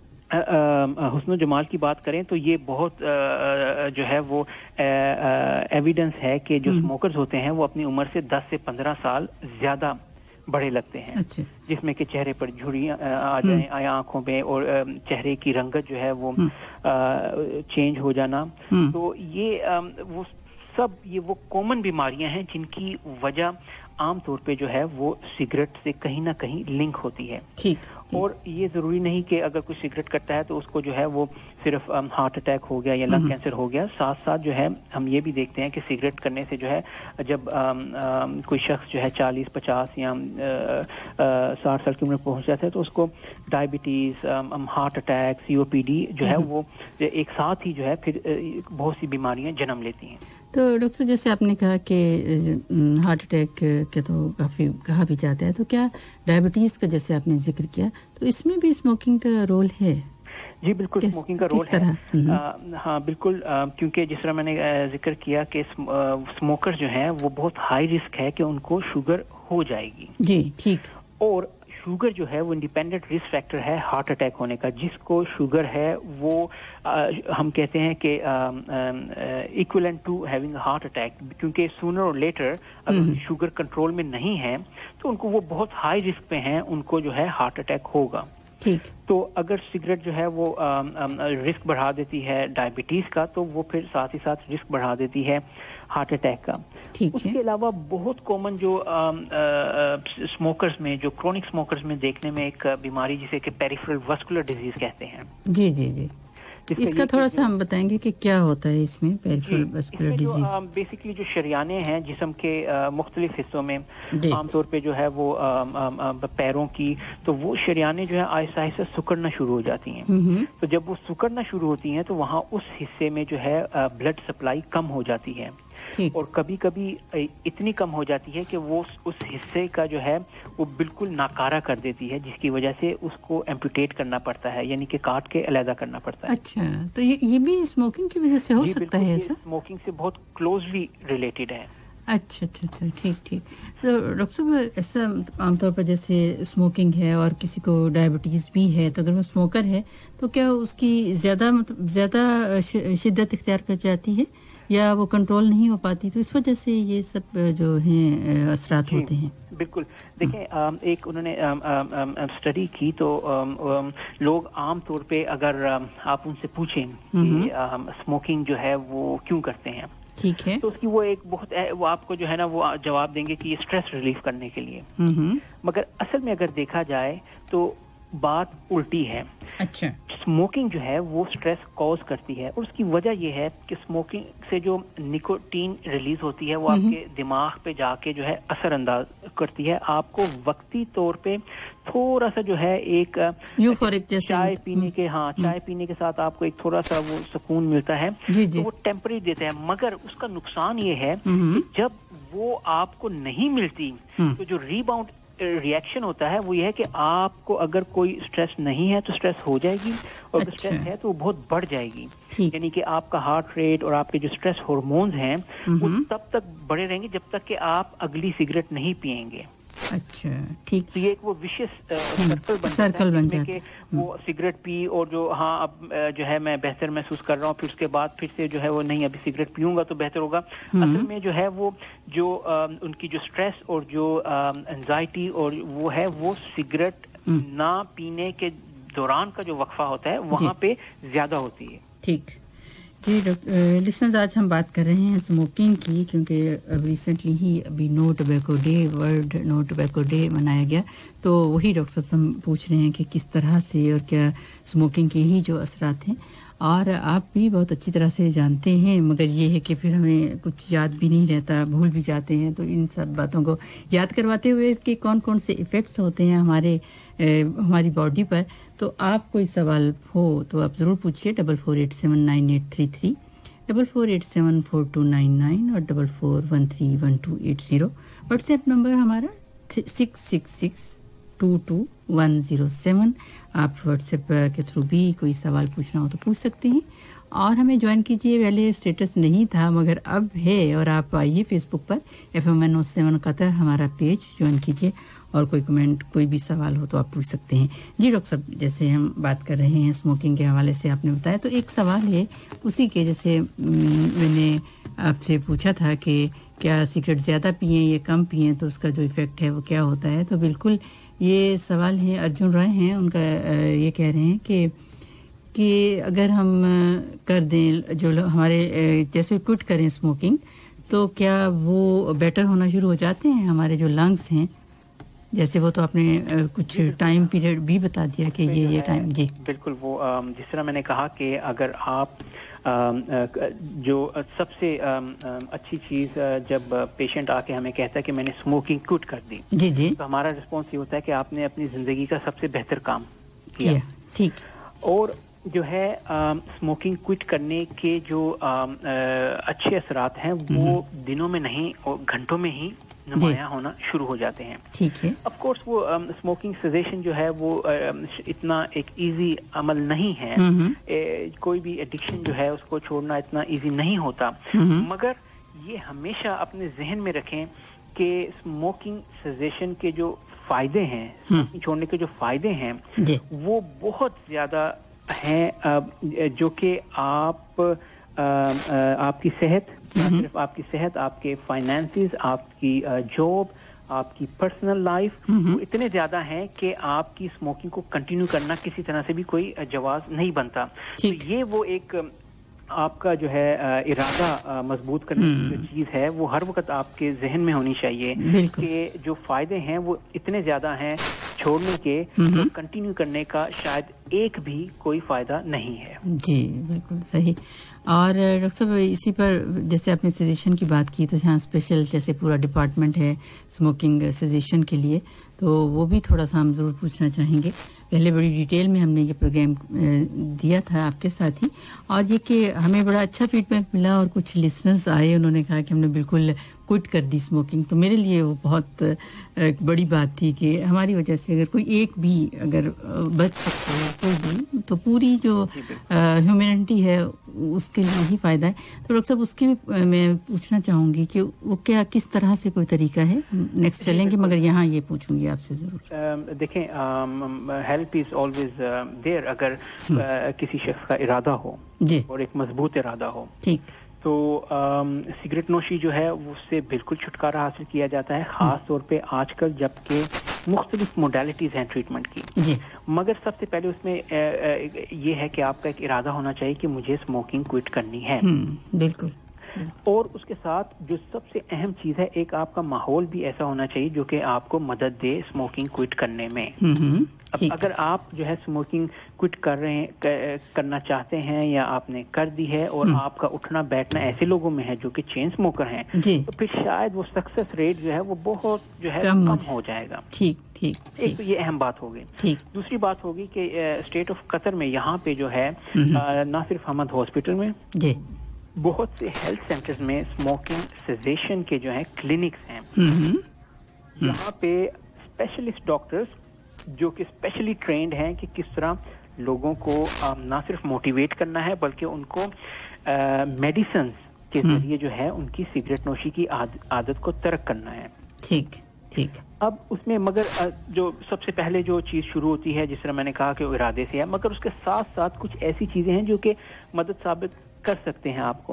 हुस्न जमाल की बात करें तो ये बहुत जो है वो एविडेंस है कि जो स्मोकर्स होते हैं वो अपनी उम्र से 10 से 15 साल ज्यादा बड़े लगते हैं। अच्छा। जिसमें कि चेहरे पर झुर्रियां आ जाएं, आंखों में, और चेहरे की रंगत जो है वो चेंज हो जाना। तो ये वो सब ये वो कॉमन बीमारियां हैं जिनकी वजह आम तौर पे जो है वो सिगरेट से कहीं ना कहीं लिंक होती है। ठीक। और ये जरूरी नहीं कि अगर कोई सिगरेट करता है तो उसको जो है वो सिर्फ हार्ट अटैक हो गया या लंग कैंसर हो गया। साथ साथ जो है हम ये भी देखते हैं कि सिगरेट करने से जो है जब कोई शख्स जो है 40, 50 या 60 साल की उम्र पहुंच जाता है तो उसको डायबिटीज, हार्ट अटैक, COPD जो है वो एक साथ ही जो है फिर बहुत सी बीमारियां जन्म लेती हैं। तो डॉक्टर साहब, जैसे आपने कहा कि हार्ट अटैक के तो काफ़ी कहा भी जाता है, तो क्या डायबिटीज़ का जैसे आपने जिक्र किया तो इसमें भी स्मोकिंग का रोल है? जी बिल्कुल, स्मोकिंग का रोल है। हाँ बिल्कुल, क्योंकि जिस तरह मैंने जिक्र किया कि स्मोकर जो हैं वो बहुत हाई रिस्क है कि उनको शुगर हो जाएगी। जी ठीक। और शुगर जो है वो इंडिपेंडेंट रिस्क फैक्टर है हार्ट अटैक होने का। जिसको शुगर है वो हम कहते हैं कि equivalent to having heart attack, क्योंकि सूनर और लेटर अगर शुगर कंट्रोल में नहीं है तो उनको वो बहुत हाई रिस्क पे हैं, उनको जो है हार्ट अटैक होगा। ठीक। तो अगर सिगरेट जो है वो रिस्क बढ़ा देती है डायबिटीज का, तो वो फिर साथ ही साथ रिस्क बढ़ा देती है हार्ट अटैक का। उसके अलावा बहुत कॉमन जो स्मोकर्स में, जो क्रोनिक स्मोकर्स में देखने में एक बीमारी जिसे कि पेरिफेरल वास्कुलर डिजीज कहते हैं। जी जी जी, इसका थोड़ा सा हम बताएंगे कि क्या होता है इसमें पेरिफेरल वास्कुलर डिजीज। बेसिकली जो शरियाने हैं जिस्म के मुख्तलिफ हिस्सों में, आमतौर पे जो है वो पैरों की, तो वो शरियाने जो है आहिस्ता आहिस्ता सिकुड़ना शुरू हो जाती हैं। तो जब वो सिकुड़ना शुरू होती हैं तो वहाँ उस हिस्से में जो है ब्लड सप्लाई कम हो जाती है, और कभी कभी इतनी कम हो जाती है कि वो उस हिस्से का जो है वो बिल्कुल नाकारा कर देती है, जिसकी वजह से उसको एम्पुटेट करना पड़ता है, यानी कि काट के अलग करना पड़ता है। अच्छा, तो ये भी स्मोकिंग की वजह से हो सकता है ऐसा? स्मोकिंग से बहुत क्लोजली रिलेटेड है। अच्छा अच्छा अच्छा, ठीक ठीक। तो डॉक्टर साहब, ऐसा आमतौर पर जैसे स्मोकिंग है और किसी को डायबिटीज़ भी है, तो अगर वो स्मोकर है तो क्या उसकी ज़्यादा शिद्दत इख्तियार कर जाती है یا وہ کنٹرول نہیں ہو پاتی، تو اس وجہ سے یہ سب جو ہیں اثرات ہوتے ہیں. بالکل. دیکھیں ایک انہوں نے اسٹڈی کی تو لوگ عام طور پہ اگر آپ ان سے پوچھیں کہ اسموکنگ جو ہے وہ کیوں کرتے ہیں، ٹھیک ہے، تو اس کی وہ ایک بہت وہ آپ کو جو ہے نا وہ جواب دیں گے کہ یہ اسٹریس ریلیف کرنے کے لیے. مگر اصل میں اگر دیکھا جائے تو بات الٹی ہے. اچھا، اسموکنگ جو ہے وہ اسٹریس کوز کرتی ہے، اور اس کی وجہ یہ ہے کہ اسموکنگ سے جو نکوٹین ریلیز ہوتی ہے وہ آپ کے دماغ پہ جا کے جو ہے اثر انداز کرتی ہے. آپ کو وقتی طور پہ تھوڑا سا جو ہے ایک چائے پینے کے چائے پینے کے ساتھ آپ کو ایک تھوڑا سا وہ سکون ملتا ہے، تو وہ ٹیمپرری دیتا ہے. مگر اس کا نقصان یہ ہے کہ جب وہ آپ کو نہیں ملتی تو جو ریباؤنڈ ریئیکشن ہوتا ہے وہ یہ ہے کہ آپ کو اگر کوئی اسٹریس نہیں ہے تو اسٹریس ہو جائے گی، اور اگر اسٹریس ہے تو وہ بہت بڑھ جائے گی. یعنی کہ آپ کا ہارٹ ریٹ اور آپ کے جو اسٹریس ہارمونز ہیں وہ تب تک بڑھے رہیں گے جب تک کہ آپ اگلی سگریٹ نہیں پئیں گے. اچھا، ٹھیک. تو یہ ایک وہ وشیس سرکل بن جاتا ہے کہ وہ سگریٹ پی اور جو اب جو ہے میں بہتر محسوس کر رہا ہوں، پھر اس کے بعد پھر سے جو ہے وہ نہیں ابھی سگریٹ پیوں گا تو بہتر ہوگا. اصل میں جو ہے وہ جو ان کی جو اسٹریس اور جو انزائٹی اور وہ ہے وہ سگریٹ نہ پینے کے دوران کا جو وقفہ ہوتا ہے وہاں پہ زیادہ ہوتی ہے. ٹھیک جی. لسنرز، آج ہم بات کر رہے ہیں اسموکنگ کی، کیونکہ ریسنٹلی ہی ابھی no tobacco day, world no tobacco day منایا گیا. تو وہی ڈاکٹر صاحب ہم پوچھ رہے ہیں کہ کس طرح سے اور کیا اسموکنگ کے ہی جو اثرات ہیں، اور آپ بھی بہت اچھی طرح سے جانتے ہیں، مگر یہ ہے کہ پھر ہمیں کچھ یاد بھی نہیں رہتا، بھول بھی جاتے ہیں. تو ان سب باتوں کو یاد کرواتے ہوئے کہ کون کون سے ایفیکٹس ہوتے ہیں ہماری باڈی پر. تو آپ کوئی سوال ہو تو آپ ضرور پوچھیے. 44879833 44874299 اور 44131280. واٹس ایپ نمبر ہمارا 66622107. آپ واٹس ایپ کے تھرو بھی کوئی سوال پوچھنا ہو تو پوچھ سکتے ہیں. اور ہمیں جوائن کیجئے. پہلے اسٹیٹس نہیں تھا مگر اب ہے، اور آپ آئیے فیس بک پر FM107 قطر ہمارا پیج جوائن کیجئے، اور کوئی کمنٹ کوئی بھی سوال ہو تو آپ پوچھ سکتے ہیں. جی ڈاکٹر صاحب، جیسے ہم بات کر رہے ہیں اسموکنگ کے حوالے سے آپ نے بتایا، تو ایک سوال ہے اسی کے، جیسے میں نے آپ سے پوچھا تھا کہ کیا سگریٹ زیادہ پئیں یا کم پئیں تو اس کا جو ایفیکٹ ہے وہ کیا ہوتا ہے. تو بالکل یہ سوال ہے. ارجن رائے ہیں، ان کا یہ کہہ رہے ہیں کہ اگر ہم کر دیں جو ہمارے جیسے کوئٹ کریں اسموکنگ، تو کیا وہ بیٹر ہونا شروع ہو جاتے ہیں ہمارے جو لنگس ہیں؟ جیسے وہ تو آپ نے کچھ ٹائم پیریڈ بھی بتا دیا کہ یہ ٹائم. جی بالکل. وہ جس طرح میں نے کہا کہ اگر آپ جو سب سے اچھی چیز جب پیشنٹ آ کے ہمیں کہتا ہے کہ میں نے اسموکنگ کوٹ کر دی، جی تو ہمارا رسپانس یہ ہوتا ہے کہ آپ نے اپنی زندگی کا سب سے بہتر کام کیا. ٹھیک. اور جو ہے اسموکنگ کوٹ کرنے کے جو اچھے اثرات ہیں وہ دنوں میں نہیں اور گھنٹوں میں ہی نمایاں ہونا شروع ہو جاتے ہیں. ٹھیک ہے. آف کورس وہ اسموکنگ سیزیشن جو ہے وہ اتنا ایک ایزی عمل نہیں ہے. کوئی بھی ایڈکشن جو ہے اس کو چھوڑنا اتنا ایزی نہیں ہوتا. مگر یہ ہمیشہ اپنے ذہن میں رکھیں کہ اسموکنگ سیزیشن کے جو فائدے ہیں، چھوڑنے کے جو فائدے ہیں وہ بہت زیادہ ہیں، جو کہ آپ کی صحت، صرف آپ کی صحت، آپ کے فائنانسز، آپ کی جاب، آپ کی پرسنل لائف، وہ اتنے زیادہ ہیں کہ آپ کی اسموکنگ کو کنٹینیو کرنا کسی طرح سے بھی کوئی جواز نہیں بنتا. تو یہ وہ ایک آپ کا جو ہے ارادہ مضبوط کرنے کی جو چیز ہے وہ ہر وقت آپ کے ذہن میں ہونی چاہیے کہ جو فائدے ہیں وہ اتنے زیادہ ہیں چھوڑنے کے، کنٹینیو کرنے کا شاید ایک بھی کوئی فائدہ نہیں ہے. جی بالکل صحیح. اور ڈاکٹر صاحب اسی پر جیسے آپ نے سیزیشن کی بات کی، تو یہاں اسپیشل جیسے پورا ڈپارٹمنٹ ہے اسموکنگ سیزیشن کے لیے، تو وہ بھی تھوڑا سا ہم ضرور پوچھنا چاہیں گے. پہلے بڑی ڈیٹیل میں ہم نے یہ پروگرام دیا تھا آپ کے ساتھ ہی، اور یہ کہ ہمیں بڑا اچھا فیڈ بیک ملا، اور کچھ لسنرز آئے انہوں نے کہا کہ ہم نے بالکل کوئٹ کر دی اسموکنگ. تو میرے لیے وہ بہت بڑی بات تھی کہ ہماری وجہ سے اگر کوئی ایک بھی اگر بچ سکتا ہے کوئی بھی، تو پوری جو ہیومینٹی ہے اس کے لیے ہی فائدہ ہے. تو ڈاکٹر صاحب اس کی میں پوچھنا چاہوں گی کہ وہ کیا کس طرح سے کوئی طریقہ ہے. نیکسٹ چلیں گے مگر یہاں یہ پوچھوں گی آپ سے ضرور. دیکھیں ہیلپ از آلویز دیر. اگر کسی شخص کا ارادہ ہو اور ایک مضبوط ارادہ ہو، ٹھیک، تو سگریٹ نوشی جو ہے اس سے بالکل چھٹکارا حاصل کیا جاتا ہے، خاص طور پہ آج کل جبکہ مختلف موڈیلٹیز ہیں ٹریٹمنٹ کی جی. مگر سب سے پہلے اس میں یہ ہے کہ آپ کا ایک ارادہ ہونا چاہیے کہ مجھے اسموکنگ کوئٹ کرنی ہے. بالکل. اور اس کے ساتھ جو سب سے اہم چیز ہے، ایک آپ کا ماحول بھی ایسا ہونا چاہیے جو کہ آپ کو مدد دے اسموکنگ کوئٹ کرنے میں. اب اگر آپ جو ہے اسموکنگ کوئٹ کرنا چاہتے ہیں یا آپ نے کر دی ہے اور آپ کا اٹھنا بیٹھنا ایسے لوگوں میں ہے جو کہ چین اسموکر ہیں تو پھر شاید وہ سکسیس ریٹ جو ہے وہ بہت جو ہے کم ہو جائے گا. ایک تو یہ اہم بات ہوگی. دوسری بات ہوگی کہ اسٹیٹ آف قطر میں یہاں پہ جو ہے نہ صرف حمد ہاسپٹل میں بہت سے ہیلتھ سینٹرز میں اسموکنگ سیزیشن کے جو ہیں کلینکس ہیں. یہاں پہ اسپیشلسٹ ڈاکٹرز جو کہ اسپیشلی ٹرینڈ ہیں کہ کس طرح لوگوں کو نہ صرف موٹیویٹ کرنا ہے بلکہ ان کو میڈیسنز کے ذریعے جو ہے ان کی سگریٹ نوشی کی عادت کو ترک کرنا ہے. ٹھیک. اب اس میں مگر جو سب سے پہلے جو چیز شروع ہوتی ہے جس طرح میں نے کہا کہ وہ ارادے سے ہے، مگر اس کے ساتھ ساتھ کچھ ایسی چیزیں ہیں جو کہ مدد ثابت کر سکتے ہیں آپ کو.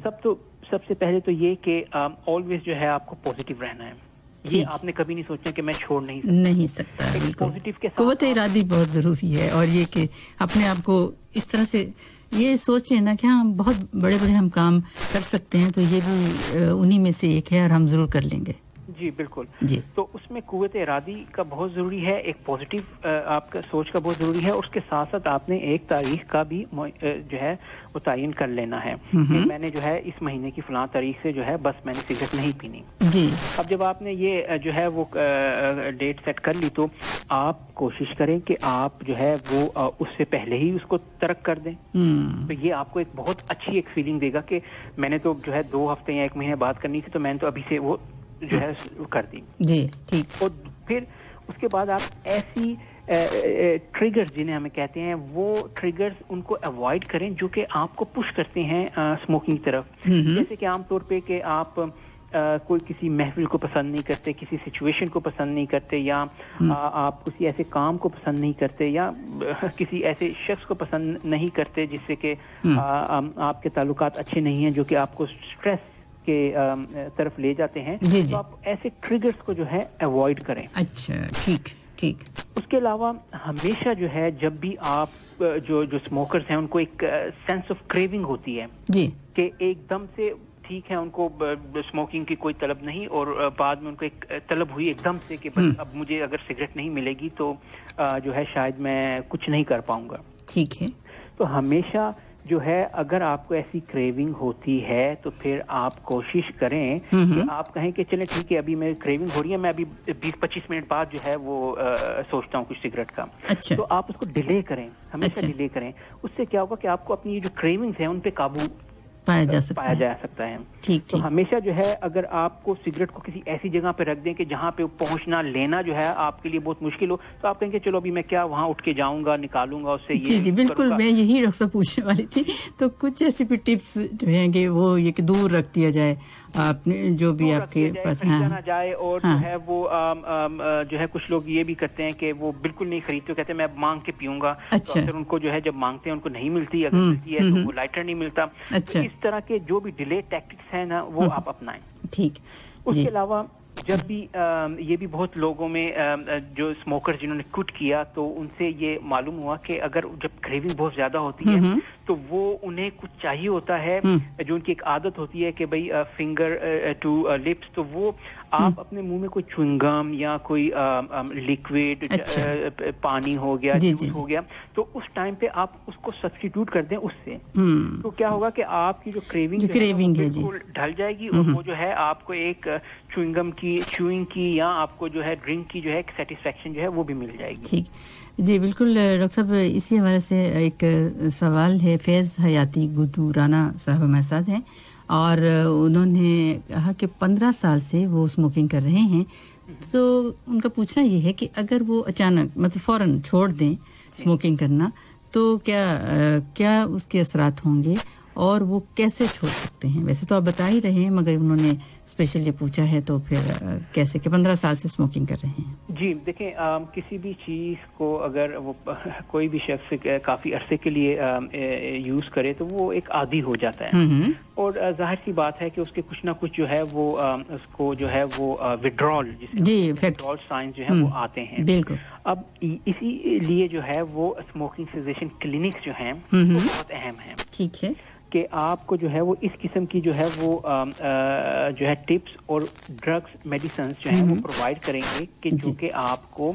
سب سے پہلے تو یہ کہ آلویز جو ہے آپ کو پازیٹیو رہنا ہے. یہ آپ نے کبھی نہیں سوچنا کہ میں چھوڑ نہیں سکتا. پازیٹیو کے ساتھ قوت ارادی بہت ضروری ہے، اور یہ کہ اپنے آپ کو اس طرح سے یہ سوچ لینا کہ ہاں بہت بڑے ہم کام کر سکتے ہیں، تو یہ بھی انہی میں سے ایک ہے اور ہم ضرور کر لیں گے. جی بالکل. تو اس میں قوت ارادی کا بہت ضروری ہے، ایک پازیٹیو آپ کا سوچ کا بہت ضروری ہے، اور اس کے ساتھ ساتھ آپ نے ایک تاریخ کا بھی جو ہے وہ تعین کر لینا ہے کہ میں نے جو ہے اس مہینے کی فلاں تاریخ سے جو ہے بس میں نے سگریٹ نہیں پینی. اب جب آپ نے یہ جو ہے وہ ڈیٹ سیٹ کر لی تو آپ کوشش کریں کہ آپ جو ہے وہ اس سے پہلے ہی اس کو ترک کر دیں. تو یہ آپ کو ایک بہت اچھی ایک فیلنگ دے گا کہ میں نے تو جو ہے 2 ہفتے یا 1 مہینے بعد کرنی تھی، تو میں نے تو ابھی سے وہ جو ہے کر دی. اور پھر اس کے بعد آپ ایسی ٹریگرز جنہیں ہمیں کہتے ہیں وہ ٹریگرز ان کو اوائڈ کریں جو کہ آپ کو پش کرتے ہیں اسموکنگ کی طرف. جیسے کہ عام طور پہ کہ آپ کوئی کسی محفل کو پسند نہیں کرتے، کسی سچویشن کو پسند نہیں کرتے، یا آپ کسی ایسے کام کو پسند نہیں کرتے، یا کسی ایسے شخص کو پسند نہیں کرتے جس سے کہ آپ کے تعلقات اچھے نہیں ہیں، جو کہ آپ کو اسٹریس کے طرف لے جاتے ہیں. تو آپ ایسے ٹریگرز کو جو ہے اوائڈ کریں. اچھا ٹھیک. اس کے علاوہ ہمیشہ جو ہے جب بھی آپ جو اسموکرز ہیں ان کو ایک سینس آف کریونگ ہوتی ہے کہ ایک دم سے ٹھیک ہے ان کو اسموکنگ کی کوئی طلب نہیں، اور بعد میں ان کو ایک طلب ہوئی ایک دم سے کہ بس اب مجھے اگر سگریٹ نہیں ملے گی تو جو ہے شاید میں کچھ نہیں کر پاؤں گا. ٹھیک ہے. تو ہمیشہ جو ہے اگر آپ کو ایسی کریونگ ہوتی ہے تو پھر آپ کوشش کریں کہ آپ کہیں کہ چلیں ٹھیک ہے ابھی میری کریونگ ہو رہی ہے، میں ابھی 20-25 منٹ بعد جو ہے وہ سوچتا ہوں کچھ سگریٹ کا. تو آپ اس کو ڈیلے کریں، ہمیشہ ڈیلے کریں. اس سے کیا ہوگا کہ آپ کو اپنی یہ جو کریونگز ہیں ان پہ قابو پایا جا سکتا ہے. تو ہمیشہ جو ہے اگر آپ کو سگریٹ کو کسی ایسی جگہ پہ رکھ دیں کہ جہاں پہ پہنچنا لینا جو ہے آپ کے لیے بہت مشکل ہو، تو آپ کہیں کہ چلو ابھی میں کیا وہاں اٹھ کے جاؤں گا، نکالوں گا اس سے. جی بالکل، میں یہی ڈاکٹر صاحب پوچھنے والی تھی. تو کچھ ایسی بھی ٹپس جو ہیں کہ وہ یہ کہ دور رکھ دیا جائے آپ نے جو بھی آپ کے پاس نہ جائے. اور جو ہے وہ جو ہے کچھ لوگ یہ بھی کرتے ہیں کہ وہ بالکل نہیں خریدتے، کہتے ہیں میں مانگ کے پیوں گا. اکثر ان کو جو ہے جب مانگتے ہیں ان کو نہیں ملتی، اگر ملتی ہے تو وہ لائٹر نہیں ملتا. اس طرح کے جو بھی ڈیلے ٹیکٹکس ہیں نا وہ آپ اپنائیں. ٹھیک. اس کے علاوہ جب بھی یہ بھی بہت لوگوں میں جو اسموکر جنہوں نے کوٹ کیا تو ان سے یہ معلوم ہوا کہ اگر جب کریونگ بہت زیادہ ہوتی ہے تو وہ انہیں کچھ چاہیے ہوتا ہے، جو ان کی ایک عادت ہوتی ہے کہ بھئی فنگر ٹو لپس، تو وہ آپ اپنے منہ میں کوئی چوئنگم یا کوئی لیکوڈ پانی ہو گیا، جوس ہو گیا، تو اس ٹائم پہ آپ اس کو سبسٹیٹیوٹ کر دیں اس سے. تو کیا ہوگا کہ آپ کی جو کریونگ بالکل ڈھل جائے گی، اور وہ جو ہے آپ کو ایک چوئنگ کی یا آپ کو جو ہے ڈرنک کی جو ہے ایک سیٹسفیکشن جو ہے وہ بھی مل جائے گی. ٹھیک. جی بالکل ڈاکٹر صاحب، اسی حوالے سے ایک سوال ہے. فیض حیاتی گدو رانا صاحب ہمارے ساتھ ہیں، اور انہوں نے کہا کہ 15 سال سے وہ اسموکنگ کر رہے ہیں. تو ان کا پوچھنا یہ ہے کہ اگر وہ اچانک مطلب فوراً چھوڑ دیں اسموکنگ کرنا تو کیا اس کے اثرات ہوں گے، اور وہ کیسے چھوڑ سکتے ہیں؟ ویسے تو آپ بتا ہی رہے ہیں، مگر انہوں نے स्पेशली पूछा है, तो फिर कैसे कि 15 साल से स्मोकिंग कर रहे हैं? जी देखें, किसी भी चीज़ को अगर वो कोई भी शख्स काफ़ी अरसे के लिए यूज़ करे तो वो एक आदी हो जाता है, और जाहिर सी बात है कि उसके कुछ ना कुछ जो है वो उसको जो है वो विड्रॉल, जिसे विड्रॉल साइंस जो है वो आते हैं। बिल्कुल। अब इसीलिए जो है वो स्मोकिंग सेसेशन क्लिनिक्स जो हैं वो बहुत अहम हैं। ठीक है कि आपको जो है वो इस किस्म की जो है वो जो है टिप्स और ड्रग्स मेडिसिन जो है वो प्रोवाइड करेंगे कि जो कि आपको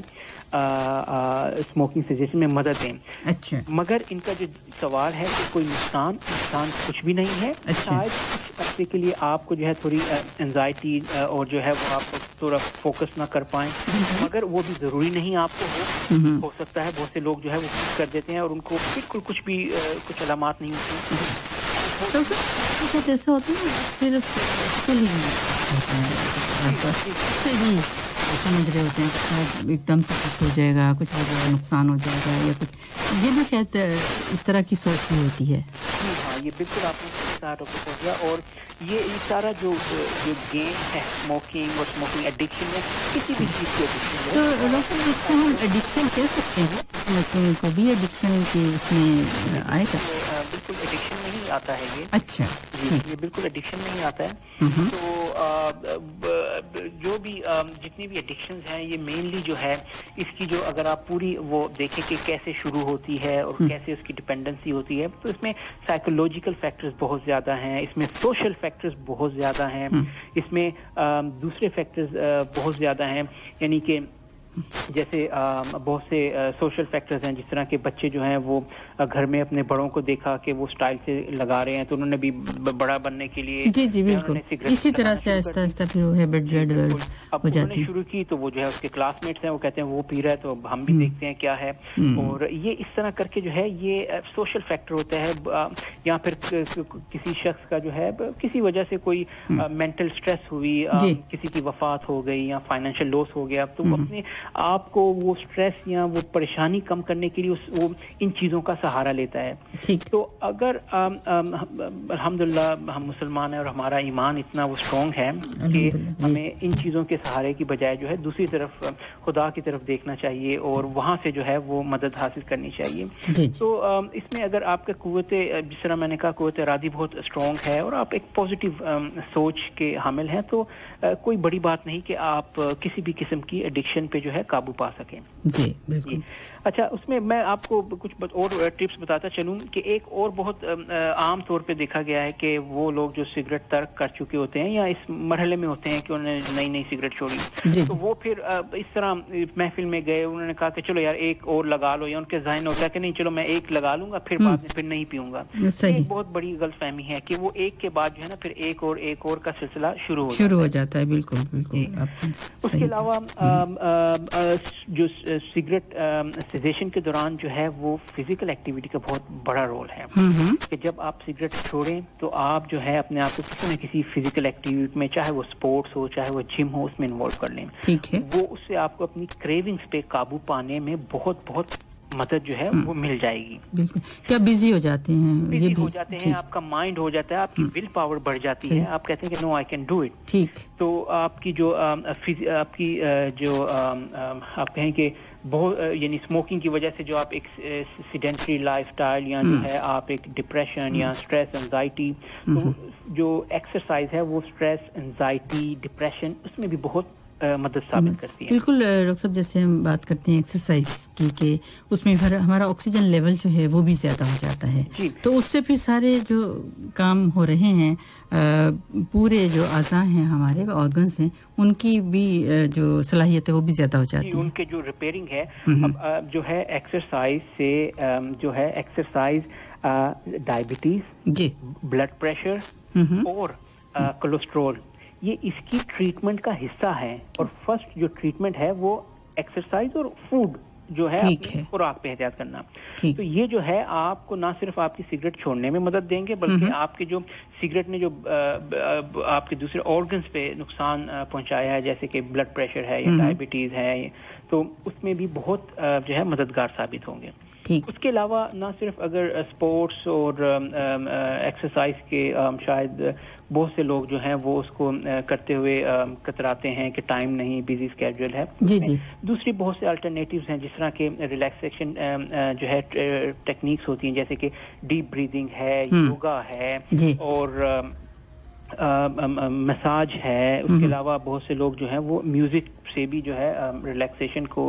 स्मोकिंग सेसेशन में मदद दें। अच्छा। मगर इनका जो सवाल है कि कोई नुकसान कुछ भी नहीं है। शायद कुछ अरसे के लिए आपको जो है थोड़ी एंजाइटी और जो है वो आप थोड़ा फोकस ना कर पाएं, मगर वो भी जरूरी नहीं आपको हो सकता है बहुत से लोग जो है वो कर देते हैं और उनको बिल्कुल कुछ भी कुछ अलामात नहीं होती। तो कुछ ऐसा होता है सिर्फ उसके लिए होता है, समझ रहे होते हैं कि शायद एकदम से कुछ हो जाएगा, कुछ हो जाएगा, नुकसान हो जाएगा या कुछ, ये भी शायद इस तरह की सोच भी होती है। हाँ, ये बिल्कुल आपने कहा हो गया। और ये सारा जो गेम है स्मोकिंग और स्मोकिंग एडिक्शन है, किसी भी चीज़ की एडिक्शन, तो डॉक्टर इसको हम एडिक्शन कह सकते हैं? स्मोकिंग को भी एडिक्शन के इसमें आएगा? बिल्कुल एडिक्शन नहीं आता है ये। अच्छा जी, ये बिल्कुल एडिक्शन नहीं आता है। तो जो भी जितनी भी एडिक्शंस हैं ये मेनली जो है इसकी जो अगर आप पूरी वो देखें कि कैसे शुरू होती है और कैसे उसकी डिपेंडेंसी होती है, तो इसमें साइकोलॉजिकल फैक्टर्स बहुत ज़्यादा हैं, इसमें सोशल फैक्टर्स बहुत ज़्यादा हैं, इसमें दूसरे फैक्टर्स बहुत ज़्यादा हैं। यानी कि जैसे बहुत से सोशल फैक्टर्स हैं, जिस तरह के बच्चे जो हैं वो घर में अपने बड़ों को देखा कि वो स्टाइल से लगा रहे हैं तो उन्होंने भी बड़ा बनने के लिए जी बिल्कुल इसी तरह से आहिस्ता आहिस्ता फिर वो हैबिट हो जाती है। शुरू की तो वो जो है उसके क्लासमेट्स हैं वो कहते हैं वो पी रहा है तो हम भी देखते हैं क्या है, और ये इस तरह करके जो है ये सोशल फैक्टर होता है। या फिर किसी शख्स का जो है किसी वजह से कोई मेंटल स्ट्रेस हुई, किसी की वफात हो गई या फाइनेंशियल लॉस हो गया, तो वो अपने आपको वो स्ट्रेस या वो परेशानी कम करने के लिए वो इन चीज़ों का सहारा लेता है। ठीक। तो अगर अल्हम्दुलिल्लाह हम मुसलमान हैं और हमारा ईमान इतना वो स्ट्रॉन्ग है कि हमें इन चीज़ों के सहारे की बजाय जो है दूसरी तरफ खुदा की तरफ देखना चाहिए और वहाँ से जो है वो मदद हासिल करनी चाहिए। तो इसमें अगर आपका कुव्वत, जिस तरह मैंने कहा, कुव्वत इरादी बहुत स्ट्रॉन्ग है और आप एक पॉजिटिव सोच के हामिल हैं, तो कोई बड़ी बात नहीं कि आप किसी भी किस्म की एडिक्शन पे जो है काबू पा सकें। जी बिल्कुल। अच्छा, उसमें मैं आपको कुछ और टिप्स बताता चलूं कि एक और बहुत आम तौर पे देखा गया है कि वो लोग जो सिगरेट तर्क कर चुके होते हैं या इस मरहले में होते हैं कि उन्होंने नई सिगरेट छोड़ी, तो वो फिर इस तरह महफिल में गए, उन्होंने कहा कि चलो यार एक और लगा लो, या उनके ज़हन होता है कि नहीं चलो मैं एक लगा लूंगा फिर बाद में फिर नहीं पीऊंगा। एक बहुत बड़ी गलतफहमी है कि वो एक के बाद जो है ना फिर एक और का सिलसिला शुरू हो जाता है। बिल्कुल बिल्कुल। उसके अलावा जो सिगरेट सेसेशन के दौरान जो है वो फिजिकल एक्टिविटी का बहुत बड़ा रोल है कि जब आप सिगरेट छोड़ें तो आप जो है अपने आप को किसी न किसी फिजिकल एक्टिविटी में, चाहे वो स्पोर्ट्स हो चाहे वो जिम हो, उसमें इन्वॉल्व कर लें। ठीक है। वो उससे आपको अपनी क्रेविंग्स पे काबू पाने में बहुत मदद जो है वो मिल जाएगी। बिल्कुल। क्या बिजी हो जाते हैं? बिजी हो जाते हैं, आपका माइंड हो जाता है, आपकी विल पावर बढ़ जाती है, आप कहते हैं कि no I can do it. ठीक। तो आपकी जो आप कहें कि बहुत यानी स्मोकिंग की वजह से जो आप एक सेडेंटरी लाइफस्टाइल या जो है आप एक डिप्रेशन या स्ट्रेस एंजाइटी, तो जो एक्सरसाइज है वो स्ट्रेस एंजाइटी डिप्रेशन उसमें भी बहुत मदद साबित करती है। बिल्कुल डॉक्टर साहब, जैसे हम बात करते हैं एक्सरसाइज की कि उसमें हमारा ऑक्सीजन लेवल जो है वो भी ज्यादा हो जाता है, तो उससे फिर सारे जो काम हो रहे हैं पूरे जो आज़ा हैं हमारे ऑर्गन्स हैं उनकी भी जो सलाहियत है वो भी ज्यादा हो जाती है। उनके जो रिपेयरिंग है अब जो है एक्सरसाइज से जो है एक्सरसाइज डायबिटीज, ब्लड प्रेशर और कोलेस्ट्रॉल, ये इसकी ट्रीटमेंट का हिस्सा है। और फर्स्ट जो ट्रीटमेंट है वो एक्सरसाइज और फूड जो है खुराक पे एहतियात करना। तो ये जो है आपको ना सिर्फ आपकी सिगरेट छोड़ने में मदद देंगे बल्कि आपके जो सिगरेट ने जो आपके दूसरे ऑर्गन्स पे नुकसान पहुंचाया है, जैसे कि ब्लड प्रेशर है या डायबिटीज है, तो उसमें भी बहुत जो है मददगार साबित होंगे। اس کے علاوہ نہ صرف اگر اسپورٹس اور ایکسرسائز کے شاید بہت سے لوگ جو ہیں وہ اس کو کرتے ہوئے کتراتے ہیں کہ ٹائم نہیں، بیزی اسکیڈول ہے، دوسری بہت سے الٹرنیٹیوز ہیں جس طرح کے ریلیکسیشن جو ہے ٹیکنیکس ہوتی ہیں، جیسے کہ ڈیپ بریدنگ ہے، یوگا ہے اور مساج ہے. اس کے علاوہ بہت سے لوگ جو ہیں وہ میوزک سے بھی جو ہے ریلیکسیشن کو